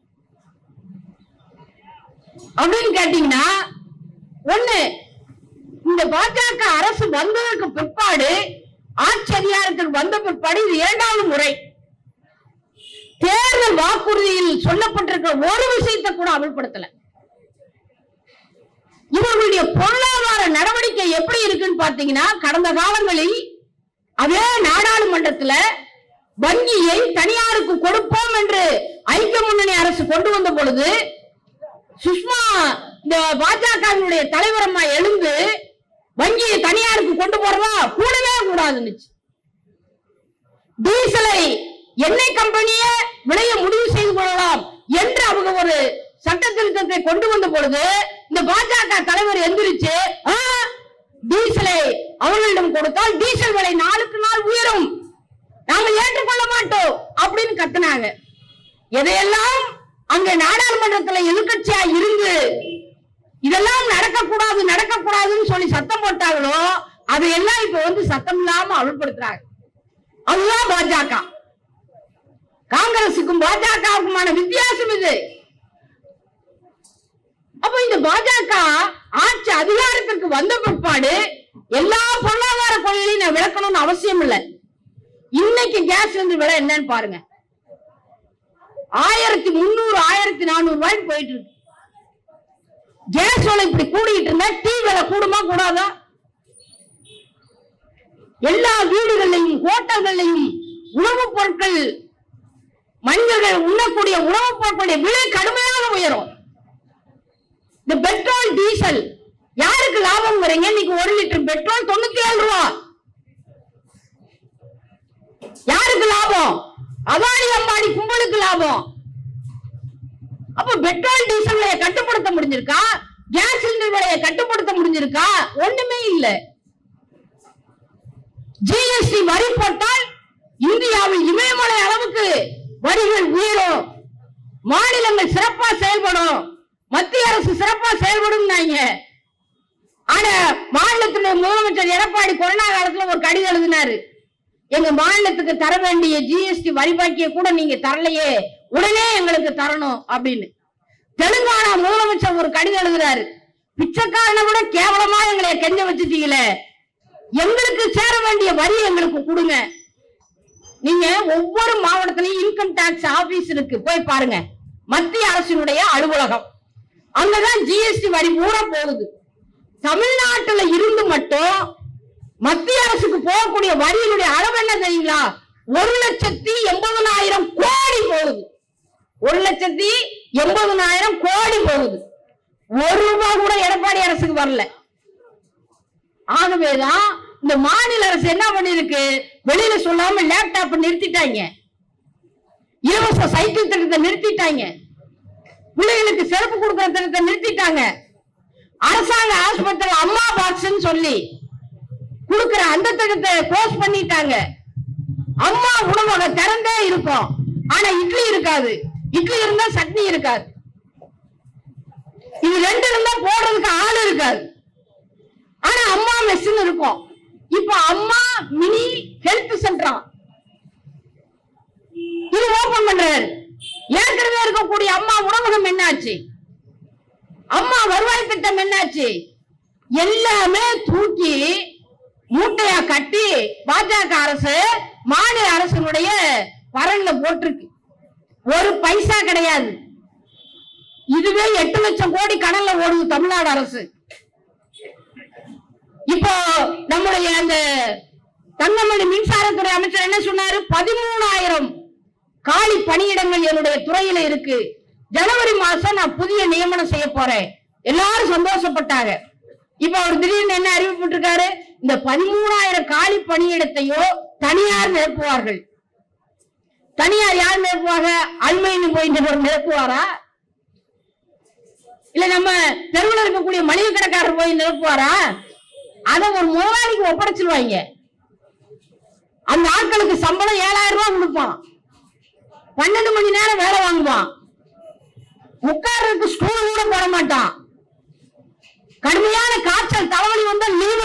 Speaker 1: அப்படின்னு கேட்டீங்கன்னா, ஒண்ணு, இந்த பாஜக அரசு வந்ததற்கு பிற்பாடு, ஆட்சி அதிகாரத்தில் வந்த பிற்பாடு இது இரண்டாவது முறை தேர்தல் வாக்குறுதியில் சொல்லப்பட்டிருக்கிற ஒரு விஷயத்தை கூட அமல்படுத்தல. இவர்களுடைய பொருளாதார நடவடிக்கை எப்படி இருக்குன்னு பாத்தீங்கன்னா, கடந்த காலங்களில் அதே நாடாளுமன்றத்தில் வங்கியை தனியாருக்கு கொடுப்போம் என்று ஐக்கிய முன்னணி அரசு கொண்டு வந்த பொழுது சுஷ்மா இந்த பாஜகவினுடைய தலைவர் அம்மா எழுந்து வங்கியை தனியாருக்கு கொண்டு போறதா கூடவே கூடாதுன்னு, டீசலை எண்ணெய் கம்பெனியே விலைய முடிவு செய்து கொள்ளலாம் என்று அவங்க ஒரு சட்ட திருத்தத்தை கொண்டு வந்த பொழுது இந்த பாஜக தலைவர் எந்திரிச்சு டீசலை அவர்களிடம் கொடுத்தால் டீசல் விலை நாளுக்கு நாள் உயரும், நாங்க ஏற்றுக்கொள்ள மாட்டோம் அப்படின்னு கத்தினாங்க. எதையெல்லாம் அங்க நாடாளுமன்றத்தில் எதிர்கட்சியா இருந்து இதெல்லாம் நடக்கக்கூடாது நடக்கக்கூடாதுன்னு சொல்லி சத்தம் போட்டாங்களோ அதையெல்லாம் இப்ப வந்து சத்தம் இல்லாம அமல்படுத்துறாங்க. அதுதான் பாஜக. காங்கிரசுக்கும் பாஜகவுக்குமான வித்தியாசம் இது. அப்ப இந்த பாஜக ஆட்சி அதிகாரத்திற்கு வந்த பிற்பாடு எல்லா பொருளாதார கொள்கையும் நான் விளக்கணும்னு அவசியம் இல்லை. இன்னைக்கு கேஸ் சிலிண்டர் விலை என்னன்னு பாருங்க. ஆயிரத்தி முன்னூறு ஆயிரத்தி நானூறு ரூபாய்க்கு போயிட்டு இருக்கு. கேஸ் விலை இப்படி கூடிட்டு இருந்தா டீ விலை கூடுமா கூடாதா? எல்லா வீடுகளையும் ஹோட்டல்களையும் உணவுப் பொருட்கள், மனிதர்கள் உண்ணக்கூடிய உணவுப் பொருட்களுடைய விலை கடுமையாக உயரும். இந்த பெட்ரோல் டீசல் யாருக்கு லாபம் வரீங்க? இன்னைக்கு ஒரு லிட்டர் பெட்ரோல் தொண்ணூத்தி ஏழு ரூபா. யாருக்கு லாபம்? அதானி அம்பானி கும்பலுக்கு லாபம். அப்ப பெட்ரோல் டீசல் விலையை கட்டுப்படுத்த முடிஞ்சிருக்கா? கேஸ் சிலிண்டர் விலையை கட்டுப்படுத்த முடிஞ்சிருக்கா? ஒண்ணுமே இல்ல. ஜிஎஸ்டி வரி போட்டால் இந்தியாவில் இமயமலை அளவுக்கு வரிகள் உயரும், மாநிலங்கள் சிறப்பா செயல்படும், மத்திய அரசு சிறப்பா செயல்படும். ஆனா மாநிலத்தினுடைய முதலமைச்சர் எடப்பாடி கொரோனா காலத்துல ஒரு கடிதம் எழுதினாரு, எங்க மாநிலத்துக்கு தர வேண்டிய ஜிஎஸ்டி வரி பாக்கிய கூட நீங்க தரலையே, உடனே எங்களுக்கு தரணும் அப்படின்னு. தெலுங்கானா முதலமைச்சர் ஒரு கடிதம் எழுதுறாரு, பிச்சைக்காரனை விட கேவலமா எங்களை கெஞ்ச வச்சுட்டீங்களே, எங்களுக்கு சேர வேண்டிய வரி எங்களுக்கு கொடுங்க. நீங்க ஒவ்வொரு மாவட்டத்திலையும் இன்கம் டாக்ஸ் ஆபீஸ் இருக்கு, போய் பாருங்க. மத்திய அரசினுடைய அலுவலகம், அங்கதான் ஜிஎஸ்டி வரி பூரா போகுது. தமிழ்நாட்டுல இருந்து மட்டும் மத்திய அரசுக்கு போகக்கூடிய வரியினுடைய அளவு என்ன தெரியுங்களா? ஒரு லட்சத்தி எண்பதுனாயிரம் கோடி போகுது. ஒரு லட்சத்தி எண்பதுனாயிரம் கோடி போகுது. ஒரு ரூபாய் கூட எடப்பாடி அரசுக்கு வரல. ஆகவேதான் இந்த மாநில அரசு என்ன பண்ணிருக்கு, வெளியில சொல்லாம லேப்டாப் நிறுத்திட்டாங்க, இலவச சைக்கிள் திட்டத்தை நிறுத்திட்டாங்க, பிள்ளைகளுக்கு சிறப்பு கொடுக்கிற திட்டத்தை நிறுத்திட்டாங்க, அரசாங்க ஆஸ்பத்திரி அம்மா பாக்ஸ் சொல்லி கொடுக்கிற அந்த திட்டத்தை க்ளோஸ் பண்ணிட்டாங்க. அம்மா உணவக திறந்தே இருக்கும், ஆனா இட்லி இருக்காது, இட்லி இருந்தா சட்னி இருக்காது, இது ரெண்டு இருந்தா போடுறதுக்கு ஆள் இருக்காது. ஆனா அம்மா மெஷின் இருக்கும். இப்ப அம்மா மினி ஹெல்த் சென்டர் இது ஓபன் பண்றாரு. ஏற்கனவே இருக்கக்கூடிய அம்மா உணவகம் என்னாச்சு? அம்மா வருவாய் திட்டம் என்னாச்சு? எல்லாமே தூக்கி மூட்டையா கட்டி பாஜக அரசு மாநில அரசினுடைய பரன்ல போட்டிருக்கு. ஒரு பைசா கிடையாது. இதுவே எட்டு லட்சம் கோடி கடன்ல ஓடுது தமிழ்நாடு அரசு. இப்போ நம்முடைய அந்த தங்கமணி மின்சாரத்துறை அமைச்சர் என்ன சொன்னாரு? பதிமூணாயிரம் காலி பணியிடங்கள் என்னுடைய துறையில இருக்கு, ஜனவரி மாசம் நான் புதிய நியமனம் செய்ய போறேன். எல்லாரும் சந்தோஷப்பட்டாங்க. இப்ப அவர் திடீர்னு என்ன அறிவிப்பிட்டிருக்காரு? இந்த பதிமூணாயிரம் காலி பணியிடத்தையோ தனியார் நிரப்புவார்கள். தனியார் யார் நிரப்புவாங்க? அல்மைன்னு போய் நிரப்புவாரா? இல்ல நம்ம தெருவில் இருக்கக்கூடிய மளிகை கடைக்காரர் போய் நிரப்புவாரா? அதை ஒரு முதலாளிக்கு ஒப்படைச்சிருவாங்க. அந்த ஆட்களுக்கு சம்பளம் ஏழாயிரம் ரூபாய் கொடுப்பான், பன்னெண்டு மணி நேரம் வேலை வாங்குவான், உட்கார்றதுக்கு ஸ்டூல் கூட போட மாட்டான், கடுமையான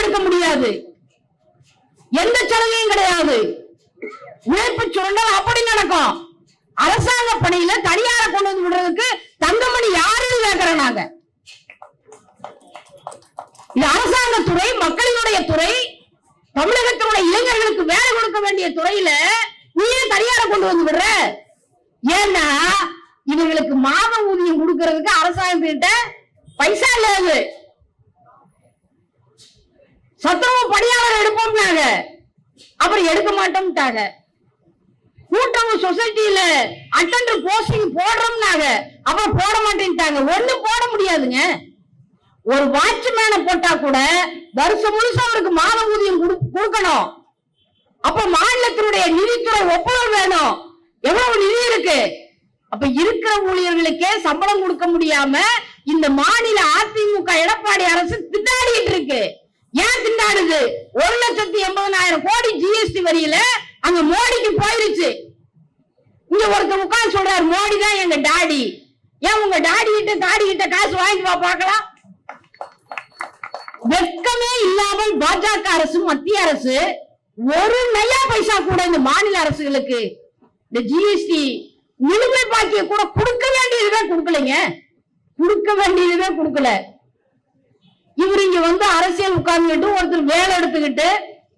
Speaker 1: எடுக்க முடியாது, எந்த சலுகையும் கிடையாது. உழைப்பு சுரண்டல் அப்படி நடக்கும். அரசாங்க பணியில தனியார கொண்டு வந்து விடுறதுக்கு தங்கமணி யாருன்னு கேட்கிறோம் நாங்க. இது அரசாங்க துறை, மக்களினுடைய துறை, தமிழகத்தினுடைய இளைஞர்களுக்கு வேலை கொடுக்க வேண்டிய துறையில நீயே தனியார கொண்டு வந்து விடுற. ஏன்னா இவங்களுக்கு மாத ஊதியம் கொடுக்கறதுக்கு அரசாங்கத்திட்ட பைசா இல்ல. சத்துணவு பணியாளர் எடுப்போம்னாங்க, அப்புறம் எடுக்க மாட்டோம்ட்டாங்க. கூட்டுறவு சொசைட்டியில அட்டெண்டர் போஸ்டிங் போடுறோம்னாங்க, அப்புறம் போட மாட்டேன்ட்டாங்க. ஒண்ணு போட முடியாதுங்க. ஒரு வாட்ச்மேனை போட்டா கூட வருஷம் முழுசா அவருக்கு மாத ஊதியம் கொடுக்கணும். அப்ப மாநிலத்தினுடைய நிதித்துறை ஒப்புதல் வேணும். எவ்வளவு நிதி இருக்கு? அப்ப இருக்கிற ஊழியர்களுக்கே சம்பளம் கொடுக்க முடியாம இந்த மாநில அதிமுக எடப்பாடி அரசு திண்டாடிட்டு இருக்கு. ஏன் திண்டாடுது? ஒரு லட்சத்தி எண்பதாயிரம் கோடி ஜிஎஸ்டி வரியில அங்க மோடிக்கு போயிருச்சு. இங்க ஒருத்தர் உட்கார்ந்து சொல்றாரு, மோடி தான் எங்க டாடி. ஏன் உங்க டாடி கிட்ட தாடி கிட்ட காசு வாங்கிட்டு வா பார்க்கலாம். வெட்கமே இல்லாமல் பாஜக அரசு, மத்திய அரசு ஒரு நயா பைசா கூட இந்த மாநில அரசுகளுக்கு இந்த ஜிஎஸ்டி நிலுவை பாக்கிய கூட கொடுக்க வேண்டியதுவே கொடுக்கலைங்க. கொடுக்க வேண்டியதுவே கொடுக்கல. இவர் இங்க வந்து அரசியல் உட்கார்ந்துட்டு ஒருத்தர் வேலை எடுத்துக்கிட்டு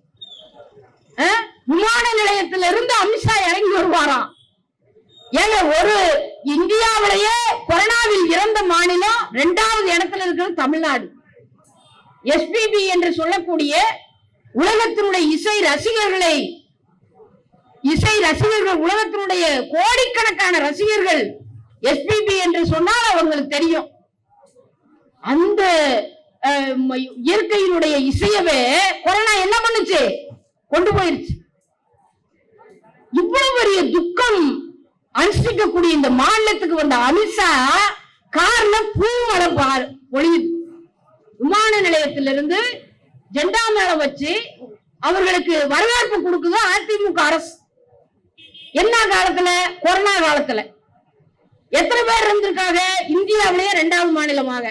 Speaker 1: விமான நிலையத்தில இருந்து அமித்ஷா இறங்கி வருவாராம். ஏங்க, ஒரு இந்தியாவிலேயே கொரோனாவில் இறந்த மாநிலம் இரண்டாவது இடத்துல இருக்கிறது தமிழ்நாடு. எஸ்பிபி என்று சொல்லக்கூடிய உலகத்தினுடைய இசை ரசிகர்களை இசை ரசிகர்கள் உலகத்தினுடைய கோடிக்கணக்கான ரசிகர்கள் எஸ்பிபி என்று சொன்னால் அவங்களுக்கு தெரியும். அந்த இயற்கையினுடைய இசையவே கொரோனா என்ன பண்ணுச்சு? கொண்டு போயிருச்சு. இவ்வளவு பெரிய துக்கம் அனுஷ்டிக்கக்கூடிய இந்த மாநிலத்துக்கு வந்த அமித்ஷா கார்ல பூமழை பொழியுது. விமான நிலையத்திலிருந்து ஜெண்டா மேல வச்சு அவர்களுக்கு வரவேற்பு கொடுக்குது அதிமுக அரசு. என்ன காலத்துல? கொரோனா காலத்துல. எத்தனை பேர் இருந்திருக்காங்க? இந்தியாவிலேயே இரண்டாவது மாநிலமாக.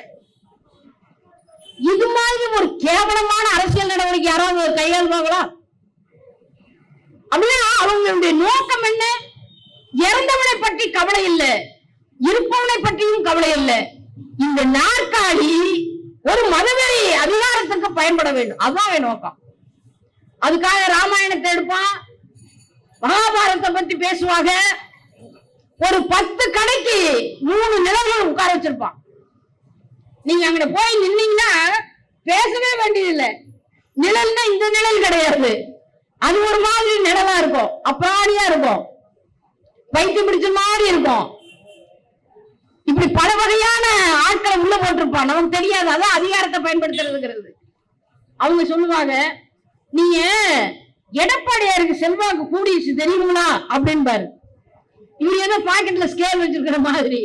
Speaker 1: இது மாதிரி ஒரு கேவலமான அரசியல் நடவடிக்கை யாராவது கையாளுவாங்களா? அப்படின்னா அவங்களுடைய நோக்கம் என்ன? இறந்தவனை பற்றி கவலை இல்லை, இருப்பவனை பற்றியும் கவலை இல்லை. இந்த நாற்காலி ஒரு மதவெறி அதிகாரத்துக்கு பயன்பட வேண்டும், அதுதான் நோக்கம். அதுக்காக ராமாயணத்தை எடுப்பான், மகாபாரதத்தை பத்தி பேசுவாங்க. ஒரு பத்து கடைக்கு மூணு நிலங்கள் உட்கார வச்சிருப்பான். நீங்க அங்க போய் நின்னீங்கன்னா பேசவே வேண்டியதில்லை. நிழல்னா இந்த நிழல் கிடையாது, அது ஒரு மாதிரி நிழலா இருக்கும், அப்பாடியா இருக்கும், பைத்தியம் பிடிச்ச மாதிரி இருக்கும். இப்படி பல வகையான ஆட்களை உள்ள போட்டிருப்பான், நமக்கு தெரியாது. அதான் அதிகாரத்தை பயன்படுத்துறதுங்கிறது. அவங்க சொல்லுவாங்க, நீங்க எடப்பாடியாருக்கு செல்வாக்கு கூடிச்சு தெரியுங்களா அப்படின்பாரு. இவர் ஏதோ பாக்கெட்ல ஸ்கேல் வச்சிருக்கிற மாதிரி.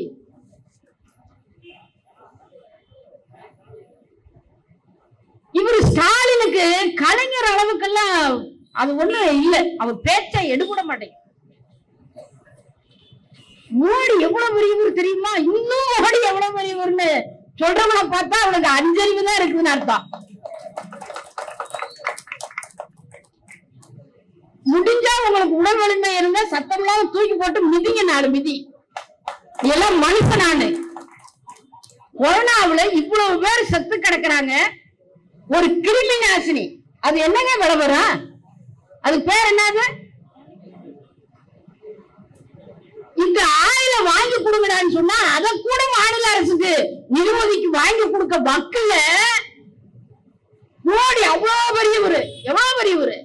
Speaker 1: இவர் ஸ்டாலினுக்கு கலைஞர் அளவுக்கெல்லாம் அது ஒண்ணு இல்லை. அவர் பேச்சை எடுபட மாட்டேங்க. மோடி எவ்வளவு பெரியவர் தெரியுமா? இன்னும் மோடி எவ்வளவு பெரியவர்னு சொல்றவங்களை பார்த்தா அவனுக்கு அஞ்சறிவு தான் இருக்குதுன்னு அர்த்தம். முடிஞ்சா உங்களுக்கு உடல் வலிமை இருந்தா சத்தம்லாம் தூக்கி போட்டு மிதிங்க, நாலு மிதி. எல்லாம் மனுஷனானு. கொரோனாவுல இவ்வளவு பேர் செத்து கிடக்குறாங்க. ஒரு கிருமி நாசினி, அது என்னங்க விலை வரும்? அது பேர் என்னது? இந்த ஆயில வாங்கி கொடுங்கடான்னு சொன்னா அதை கூட மாநில அரசுக்கு நிதிமதிக்கு வாங்கி கொடுக்க வக்கல்ல. மோடி அவ்வளவு பெரியவரு, எவ்வளவு பெரியவரு?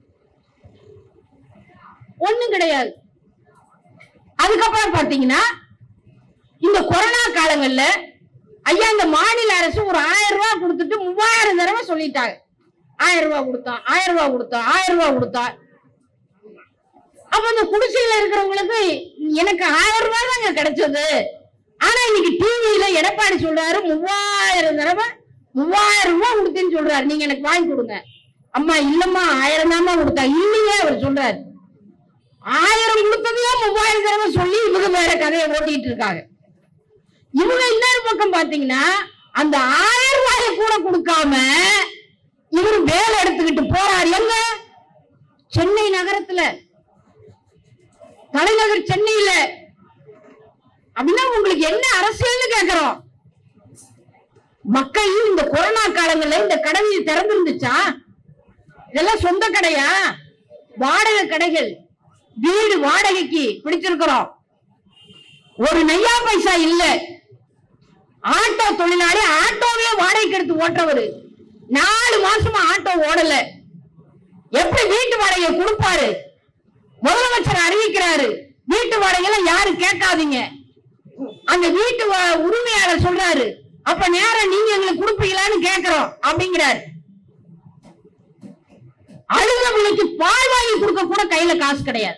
Speaker 1: ஒண்ணும் கிடையாது. அதுக்கப்புறம் பாத்தீங்கன்னா இந்த கொரோனா காலங்கள்ல ஐயா இந்த மாநில அரசு ஒரு ஆயிரம் ரூபாய் கொடுத்துட்டு மூவாயிரம் தடவை சொல்லிட்டாங்க. ஆயிரம் ரூபாய் கொடுத்தோம், ஆயிரம் ரூபாய் கொடுத்தோம், ஆயிரம் ரூபாய் கொடுத்தா. அப்ப இந்த குடிசையில இருக்கிறவங்களுக்கு எனக்கு ஆயிரம் ரூபாய் தாங்க கிடைச்சது. ஆனா இன்னைக்கு டிவியில எடப்பாடி சொல்றாரு மூவாயிரம் தடவை மூவாயிரம் ரூபாய் கொடுத்தேன்னு சொல்றாரு, நீங்க எனக்கு வாங்கி கொடுங்க. அம்மா இல்லம்மா ஆயிரம் தாமா கொடுத்தா. இல்லையே அவர் சொல்றாரு ஆயிரம் கொடுத்ததையே மூவாயிரம் தடவை சொல்லி இவங்க வேற கதையை ஓட்டிட்டு இருக்காங்க. இவங்க இன்னொரு பக்கம் பாத்தீங்கன்னா அந்த ஆயிரம் ரூபாயை கூட கொடுக்காம இவர் சென்னை நகரத்துல, தலைநகர் சென்னையில. அப்படின்னா உங்களுக்கு என்ன அரசியல்னு கேக்குறோம். மக்கள் இந்த கொரோனா காலங்கள்ல இந்த கடை திறந்திருந்துச்சா? இதெல்லாம் சொந்த கடையா? வாடகை கடைகள், வீடு வாடகைக்கு பிடிச்சிருக்கிறோம். ஒரு நையா பைசா இல்ல. ஆட்டோ தொழிலாளி ஆட்டோவே வாடகைக்கு எடுத்து ஓட்டுறவரு நாலு மாசமா ஆட்டோ ஓடல. எப்படி வீட்டு வாடகை கொடுப்பாரு? முதலமைச்சர் அறிவிக்கிறாரு, வீட்டு வாடகை யாரும் கேட்காதீங்க. அந்த வீட்டு உரிமையாளர் சொல்றாரு, அப்ப நேரம் நீங்க எங்களுக்கு கொடுப்பீங்களான்னு கேட்கிறோம் அப்படிங்கிறாரு. அழுதவங்களுக்கு பால் வாங்கி கொடுக்க கூட கையில காசு கிடையாது.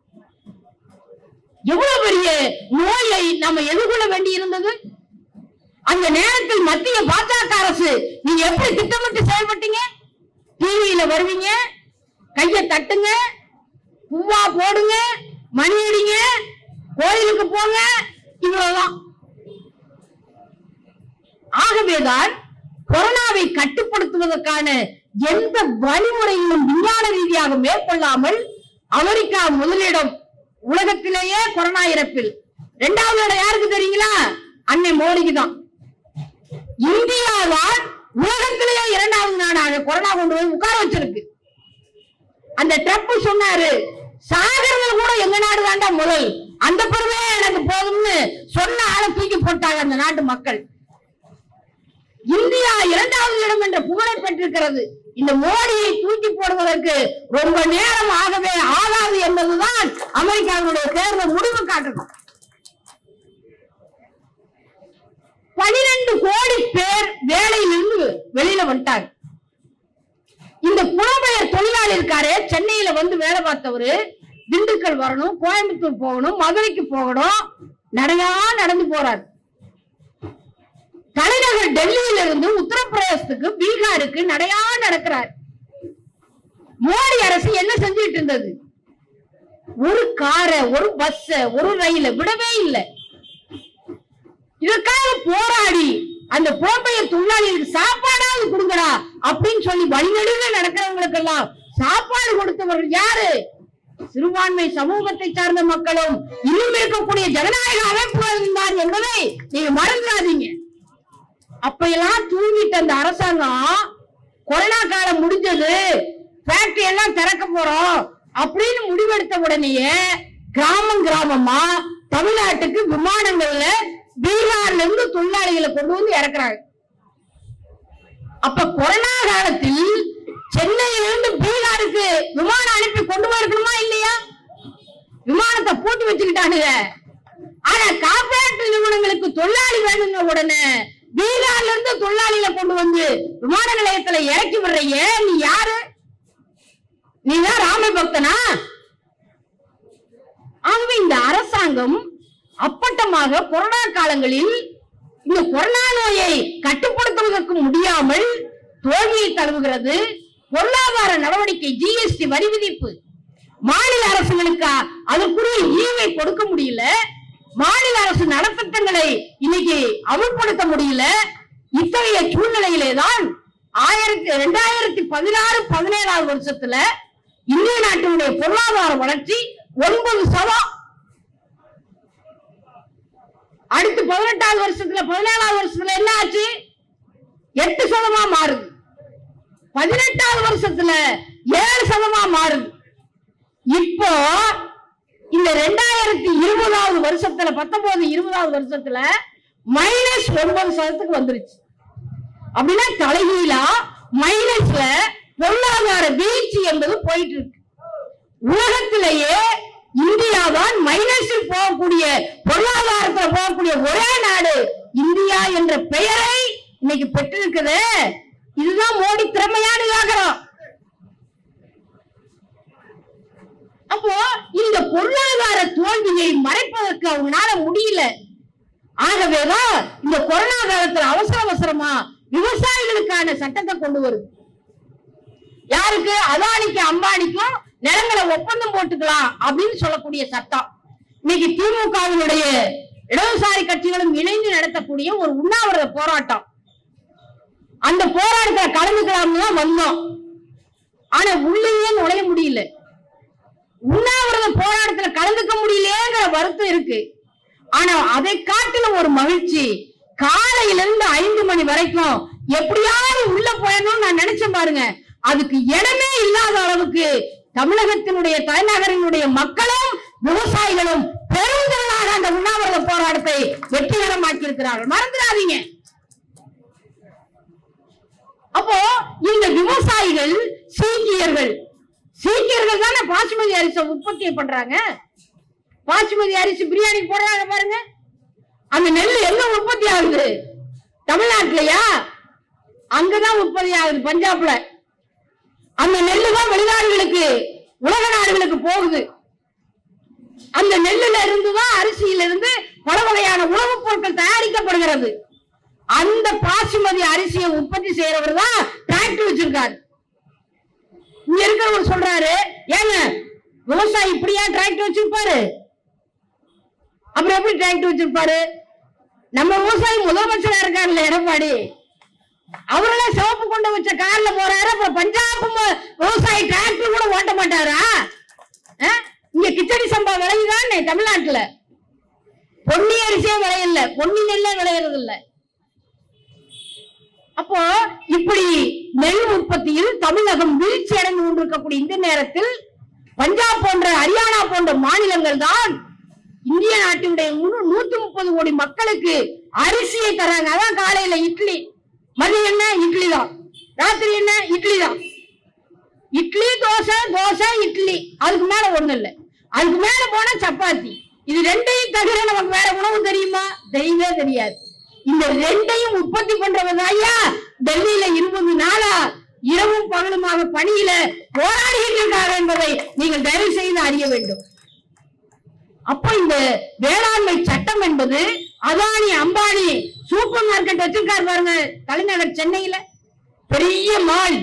Speaker 1: எவ்வளவு பெரிய நோயை நம்ம எதிர்கொள்ள வேண்டி இருந்தது. அந்த நேரத்தில் மத்திய பாஜக அரசு நீங்க எப்படி திட்டமிட்டு செயல்பட்டீங்க? டிவியில வருவீங்க, கைய தட்டுங்க, பூவா போடுங்க, மணி அடிங்க, கோயிலுக்கு போங்க, இவ்வளவுதான். ஆகவேதான் கொரோனாவை கட்டுப்படுத்துவதற்கான எந்த வழிமுறையிலும் விஞ்ஞான ரீதியாக மேற்கொள்ளாமல் அமெரிக்கா முதலிடம் உலகத்திலேயே கொரோனா இறப்பில். இரண்டாவது இடம் யாருக்கு தெரியுங்களா? அன்னை மோடிக்கு தான். இந்தியாவால் உலகத்திலேயே இரண்டாவது நாடாக கொரோனா கொண்டு போய் உட்கார வச்சிருக்கு. அந்த ட்ரம்ப் சொன்னாரு, சாகரங்கள் கூட எங்க நாடு தாண்டா முதல், அந்த பெருமையே எனக்கு போதும்னு சொன்ன ஆளை தூக்கி போட்டாங்க அந்த நாட்டு மக்கள். இந்தியா இரண்டாவது இடம் என்ற புகழை பெற்றிருக்கிறது. இந்த மோடியை தூக்கி போடுவதற்கு ரொம்ப நேரம் ஆகவே ஆகாது என்பதுதான் அமெரிக்காவுடைய தேர்தல் முடிவு காட்டுது. பனிரெண்டு கோடி பேர் வேலையிலிருந்து வெளியில வந்துட்டாங்க. இந்த புலம்பெயர் தொழிலாளி இருக்காரு, சென்னையில வந்து வேலை பார்த்தவரு திண்டுக்கல் வரணும், கோயம்புத்தூர் போகணும், மதுரைக்கு போகணும், நடையா நடந்து போறாரு. தலைநகர் டெல்லியில இருந்து உத்தரப்பிரதேசத்துக்கு, பீகாருக்கு நடையா நடக்கிறார். மோடி அரசு என்ன செஞ்சுட்டு இருந்தது? ஒரு கார, ஒரு பஸ், ஒரு ரயில விடவே இல்லை. இதற்காக போராடி அந்த புலம்பெயர் தொழிலாளிகளுக்கு சாப்பாடாவது கொடுங்கடா அப்படின்னு சொல்லி வழிநடுவே நடக்கிறவங்களுக்கு எல்லாம் சாப்பாடு கொடுத்தவர்கள் யாரு? சிறுபான்மை சமூகத்தை சார்ந்த மக்களும் இன்னும் இருக்கக்கூடிய ஜனநாயக அமைப்புகள் இருந்தார் என்பதை நீங்க மறந்துடாதீங்க. அப்பெல்லாம் தூங்கிட்டு அந்த அரசாங்கம் கொரோனா காலம் முடிஞ்சது, ஃபேக்டரி எல்லாம் திறக்க போறோம் அப்படின்னு முடிவெடுத்த உடனேயே கிராமம் கிராமமா தமிழ்நாட்டுக்கு விமானங்கள்ல பீகார்ல இருந்து தொழிலாளிகளை கொண்டு வந்து இறக்குறாங்க. அப்ப கொரோனா காலத்தில் சென்னையிலிருந்து பீகாருக்கு விமானம் அனுப்பி கொண்டு வரணுமா இல்லையா? விமானத்தை பூட்டி வச்சுக்கிட்டானுங்க. ஆனா கார்பரேட் நிறுவனங்களுக்கு தொழிலாளி வேணுங்க உடனே பீகார்ல இருந்து தொழிலாளிகளை கொண்டு வந்து விமான நிலையத்துல இறக்கி விடுறீங்க. நீ யாரு? நீதான் ராம பக்தனா? ஆகவே இந்த அரசாங்கம் அப்பட்டமாக கொரோனா காலங்களில் இந்த கொரோனா நோயை கட்டுப்படுத்துவதற்கு முடியாமல் தோல்வியை தழுவுகிறது. பொருளாதார நடவடிக்கை, ஜிஎஸ்டி வரி விதிப்பு, மாநில அரசுகளுக்கு அதற்குரிய ஈவை கொடுக்க முடியல. மாநில அரசு நலத்திட்டங்களை இன்னைக்கு அமல்படுத்த முடியல. இத்தகைய சூழ்நிலையிலே தான் ஆயிரத்தி இரண்டாயிரத்தி பதினாறு பதினேழாவது வருஷத்துல இந்திய நாட்டினுடைய பொருளாதார வளர்ச்சி ஒன்பது சதம். அடுத்து பதினெட்டாவது வருஷத்துல பதினேழாவது வருஷத்துல என்ன ஆச்சு? எட்டு சதமா மாறுது. பதினெட்டாவது வருஷத்துல ஏழு சதமா மாறுது. இப்போ இந்த ரெண்டாயிரத்தி இருபதாவது வருஷத்துல பத்தொன்பது இருபதாவது வருஷத்துல மைனஸ் ஒன்பது சதத்துக்கு வந்துருச்சு. அப்படின்னா தலைகீழா மைனஸ்ல பொருளாதார வீழ்ச்சி என்பது போயிட்டு இருக்கு. உலகத்திலேயே இந்தியாதான் மைனஸில் போகக்கூடிய, பொருளாதாரத்தில் போகக்கூடிய ஒரே நாடு இந்தியா என்ற பெயரை இன்னைக்கு பெற்றிருக்குது. இதுதான் மோடி திறமையான வியாகரம். அப்போ இந்த பொருளாதார தோல்வியை மறைப்பதற்கு அவங்களால முடியல. ஆகவேதான் இந்த கொரோனா காலத்துல அவசர அவசரமா விவசாயிகளுக்கான சட்டத்தை கொண்டு வருது. யாருக்கு? அதானிக்கு அம்பானிக்கும் நிலங்களை ஒப்பந்தம் போட்டுக்கலாம் அப்படின்னு சொல்லக்கூடிய சட்டம். இன்னைக்கு திமுகவினுடைய இடதுசாரி கட்சிகளும் இணைந்து நடத்தக்கூடிய ஒரு உண்ணாவிரத போராட்டம். அந்த போராட்டத்தை கலந்துக்கலாம்னு தான் வந்தோம். ஆனா உள்ளே நுழைய முடியல. உண்ணாவிரத போராட்டத்துல கலந்துக்க முடியலங்கிற வருத்தம் இருக்கு. ஆனா அதை காட்டில ஒரு மகிழ்ச்சி, காலையில இருந்து ஐந்து மணி வரைக்கும் எப்படியாவது உள்ள போயணும்னு நான் நினைச்சேன் பாருங்க. அதுக்கு இடமே இல்லாத அளவுக்கு தமிழகத்தினுடைய தலைநகரினுடைய மக்களும் விவசாயிகளும் பெருந்திரளாக அந்த உண்ணாவிரத போராட்டத்தை வெற்றிகரமாக்கி இருக்கிறார்கள். மறந்துடாதீங்க. அப்போ இந்த விவசாயிகள் சீக்கியர்கள் சீக்கியர்கள் தானே பாசுமதி அரிசி உற்பத்தி பண்றாங்க. பாசுமதி அரிசி பிரியாணி போடுறாங்க பாருங்க. அந்த நெல் எங்க உற்பத்தி ஆகுது? தமிழ்நாட்டிலயா? அங்கதான் உற்பத்தி ஆகுது, பஞ்சாப்ல. அந்த நெல்லு தான் வெளிநாடுகளுக்கு, உலக நாடுகளுக்கு போகுது. அந்த நெல்லுல இருந்துதான் அரிசியில இருந்து பல வகையான உணவுப் பொருட்கள் தயாரிக்கப்படுகிறது. அந்த பாசுமதி அரிசியை உற்பத்தி செய்யறவர் தான் டிராக்டர் வச்சிருக்காரு. இங்க இருக்கிறவர் சொல்றாரு, ஏங்க விவசாயி இப்படியா டிராக்டர் வச்சிருப்பாரு? அப்புறம் எப்படி டிராக்டர் வச்சிருப்பாரு? நம்ம விவசாயி முதலமைச்சரா இருக்காருல்ல எடப்பாடி, அவரெல்லாம் சிவப்பு கொண்டு வச்ச கார்ல போறாரு. அப்புறம் பஞ்சாப் விவசாயி டிராக்டர் கூட ஓட்ட மாட்டாரா? இங்க கிச்சடி சம்பா விளையுதான் தமிழ்நாட்டுல. பொன்னி அரிசியே விளையல, பொன்னி நெல்லே விளையறது இல்ல. அப்போ இப்படி நெல் உற்பத்தியில் தமிழகம் வீழ்ச்சி அடைந்து கொண்டிருக்கக்கூடிய இந்த நேரத்தில் பஞ்சாப் போன்ற ஹரியானா போன்ற மாநிலங்கள் தான் இந்திய நாட்டினுடைய நூத்தி முப்பது கோடி மக்களுக்கு அரிசியை தராங்க. அதான் காலையில இட்லி, மதியம் என்ன இட்லி தான், ராத்திரி என்ன இட்லி தான். இட்லி தோசை, தோசை இட்லி, அதுக்கு மேல ஒண்ணு இல்லை. அதுக்கு மேல போனா சப்பாத்தி. இது ரெண்டையும் தவிர நமக்கு வேற உணவு தெரியுமா? தெரியவே தெரியாது. இந்த ரெண்டையும் உற்பத்தி பண்றவங்க ஐயா டெல்லியில இருபது நாளா இரவும் பகலுமாக பணியில போராடுகின்றார் என்பதை நீங்கள் தயவு செய்து அறிய வேண்டும். அப்ப இந்த வேளாண்மை சட்டம் என்பது அதானி அம்பானி சூப்பர் மார்க்கெட் வச்சிருக்காரு பாருங்க தலைநகர் சென்னையில, பெரிய மால்.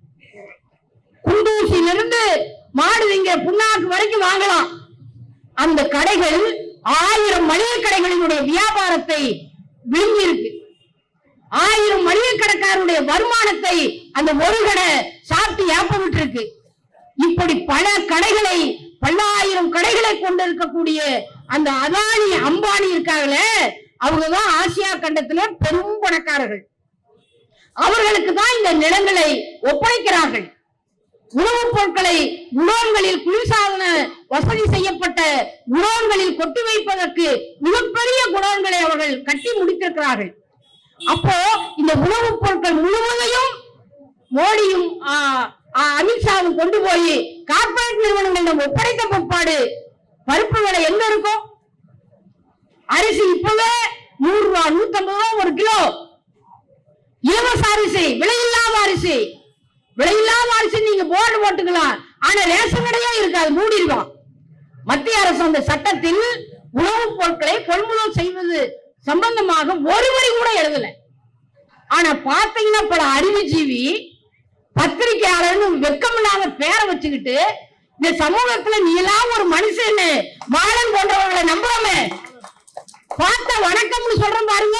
Speaker 1: குண்டூசியில இருந்து மாடு இங்க புண்ணாக்கு வரைக்கும் வாங்கலாம். அந்த கடைகள் ஆயிரம் மளிகை கடைகளினுடைய வியாபாரத்தை விழுங்கி இருக்கு. ஆயிரம் மளிகை கடைக்காரருடைய வருமானத்தை அந்த ஒரு கடை சாப்பிட்டு ஏப்ப விட்டு இருக்கு. இப்படி பல கடைகளை, பல்லாயிரம் கடைகளை கொண்டிருக்கக்கூடிய அந்த அதானி அம்பானி இருக்காங்களே, அவங்கதான் ஆசியா கண்டத்துல பெரும் பணக்காரர்கள். அவர்களுக்கு தான் இந்த நிலங்களை ஒப்படைக்கிறார்கள். உணவுப் பொருட்களை குடோன்களில், குளிர்சாதன வசதி செய்யப்பட்ட குடோன்களில் கொட்டி வைப்பதற்கு மிகப்பெரிய குடோன்களை அவர்கள் கட்டி முடித்திருக்கிறார்கள். அப்போ இந்த உணவுப் பொருட்கள் முழுவதையும் மோடியும் அமித்ஷாவும் கொண்டு போய் கார்பரேட் நிறுவனங்களிடம் ஒப்படைத்த பிற்பாடு பருப்பு விலை எங்க இருக்கும்? அரிசி இப்பவே நூறு ரூபாய், நூத்தி ஐம்பது ரூபாய் ஒரு கிலோ. இலவச அரிசி, விலையில்லாத அரிசி. விலையில்லாத அரிசி நீங்க போர்டு போட்டுக்கலாம், ஆனா ரேஷன் கடையே இருக்காது, மூடிடுவான். மத்திய அரசு அந்த சட்டத்தில் உணவுப் பொருட்களை கொள்முதல் செய்வது சம்பந்தமாக ஒரு வரி கூட எழுதல. ஆனா பாத்தீங்கன்னா பல அறிவுஜீவி பத்திரிகையாளர்னு வெக்கமில்லாத பேரை வச்சுக்கிட்டு இந்த சமூகத்துல நீ எல்லாம் ஒரு மனுஷன் மாலன் போன்றவர்களை நம்புறோமே, பார்த்த வணக்கம்னு சொல்றோம் பாருங்க.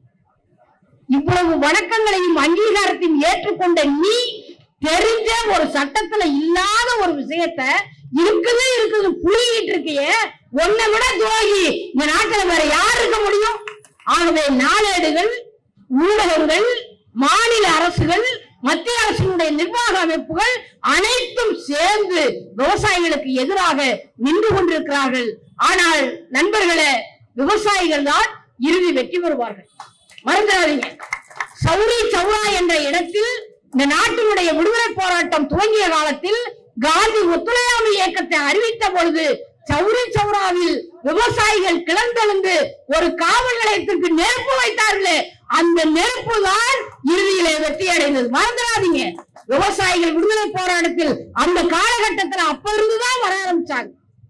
Speaker 1: இவ்வளவு வணக்கங்களையும் அங்கீகாரத்தையும் ஏற்றுக்கொண்ட நீ தெரிஞ்ச ஒரு சட்டத்துல இல்லாத ஒரு விஷயத்தை இருக்குது இருக்குது புளியிட்டு இருக்கியே, ஒன்னை விட துரோகி இந்த நாட்டில் வேற யார் இருக்க முடியும்? ஆகவே நாளேடுகள், ஊடகங்கள், மாநில அரசுகள், மத்திய அரசினுடைய நிர்வாக அமைப்புகள் அனைத்தும் சேர்ந்து விவசாயிகளுக்கு எதிராக நின்று கொண்டிருக்கிறார்கள். ஆனால் நண்பர்களே, விவசாயிகள் தான் இறுதி வெற்றி பெறுவார்கள், மறந்துடாதீங்க. சௌரி சௌரா என்ற இடத்தில் இந்த நாட்டினுடைய விடுதலை போராட்டம் துவங்கிய காலத்தில் காந்தி ஒத்துழையாமை இயக்கத்தை அறிவித்த பொழுது சௌரி சௌராவில் விவசாயிகள் கிளர்ந்தெழுந்து ஒரு காவல் நிலையத்திற்கு நெருப்பு வைத்தார்களே, அந்த நெருப்பு தான் இறுதியிலே வெற்றி அடைந்தது. மறந்துடாதீங்க, விவசாயிகள் விடுதலை போராட்டத்தில் அந்த காலகட்டத்தில் அப்ப இருந்துதான் வர ஆரம்பிச்சாங்க.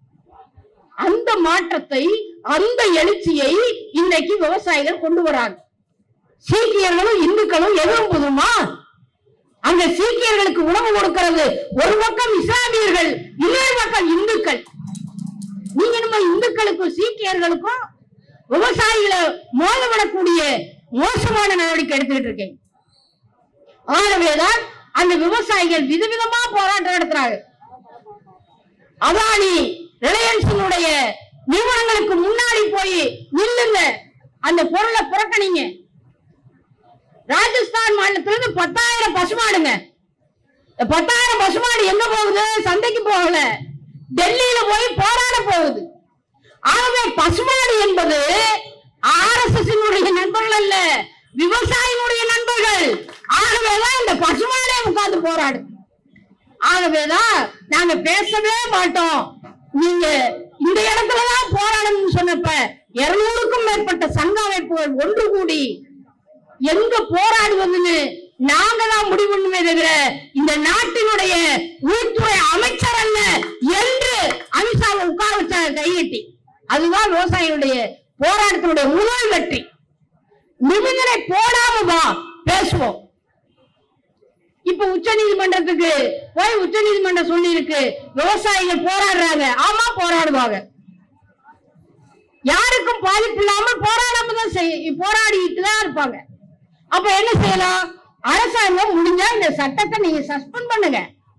Speaker 1: அந்த மாற்றத்தை, அந்த எழுச்சியை இன்னைக்கு விவசாயிகள் கொண்டு வராங்க. சீக்கியர்களும் இந்துக்களும் எதுவும் புதுமா? அங்க சீக்கியர்களுக்கு உணவு கொடுக்கிறது ஒரு பக்கம் இஸ்லாமியர்கள், இன்னொரு பக்கம் இந்துக்கள். நீங்க நம்ம இந்துக்களுக்கும் சீக்கியர்களுக்கும் விவசாயிகளை மோதவிடக்கூடிய மோசமான நடவடிக்கை எடுத்துக்கிட்டு இருக்கேன். ஆகவேதான் அந்த விவசாயிகள் விதவிதமா போராட்டம் நடத்துறாங்க. அதானி ரிலையன்ஸினுடைய நிறுவனங்களுக்கு முன்னாடி போய் நில்லுங்க, அந்த பொருளை புறக்கணிங்க. ராஜஸ்தான் மாநிலத்திலிருந்து பத்தாயிரம் பசுமாடுங்க, பத்தாயிரம் பசுமாடு எங்க போகுது? சந்தைக்கு போகல, டெல்லியில போய் போராட போகுது. ஆகவே பசுமாடு என்பது ஆர் எஸ் எஸ் நண்பர்கள் அல்ல, விவசாயிகளுடைய நண்பர்கள். ஆகவேதான் இந்த பசுமாடே உட்கார்ந்து போராடு. ஆகவேதான் நாங்க பேசவே மாட்டோம். நீங்க இந்த இடத்துலதான் போராடணும்னு சொன்னப்ப இருநூறுக்கும் மேற்பட்ட சங்க அமைப்புகள் ஒன்று கூடி எங்க போராடுவதுன்னு நாங்க தான் முடிவு பண்ணுமே தவிர இந்த நாட்டினுடைய உள்துறை அமைச்சர் அல்ல என்று அமித்ஷாவை உட்கார வச்சாங்க கையெட்டி. அதுதான் விவசாயிகளுடைய போராட்டத்தினுடைய முதல் வெற்றி. நிபந்தனை போடாம வா பேசுவோம். இப்ப உச்ச நீதிமன்றத்துக்கு போய் உச்ச நீதிமன்றம் சொல்லி இருக்கு விவசாயிகள் போராடுறாங்க. ஆமா, போராடுவாங்க. யாருக்கும் பாதிப்பு இல்லாமல் போராடாம தான் போராடிட்டு தான் இருப்பாங்க. அப்ப என்ன செய்யலாம்? அரசாங்கம் முடிஞ்சா இந்த சட்டத்தை நீங்க சஸ்பெண்ட் பண்ணுங்க,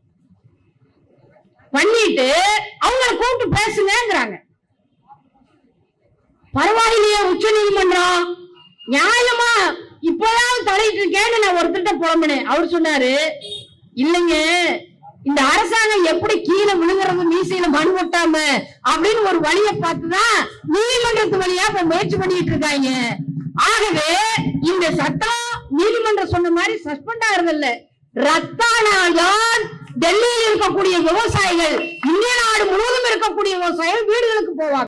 Speaker 1: பண்ணிட்டு அவங்களை கூப்பிட்டு பேசுங்கிறாங்க. பரவாயில்லையே உச்ச நீதிமன்றம் நியாயமா இப்பதான் தலையிட்டு இருக்கேன்னு நான் ஒருத்தர்கிட்ட புலம்பினேன். அவர் சொன்னாரு, இல்லைங்க இந்த அரசாங்கம் எப்படி கீழே விழுங்குறது மீசையில மண் ஒட்டாம அப்படின்னு ஒரு வழியை பார்த்துதான் நீதிமன்றத்து வழியா இப்ப முயற்சி பண்ணிட்டு இருக்காங்க. ஆகவே இந்த சட்டம் நீதிமன்றம் சொன்ன மாதிரி சஸ்பெண்ட் ஆகுறதில்ல, ரத்தானால்தான் டெல்லியில் இருக்கக்கூடிய விவசாயிகள், இந்திய நாடு முழுவதும் இருக்கக்கூடிய விவசாயிகள் வீடுகளுக்கு போவாங்க.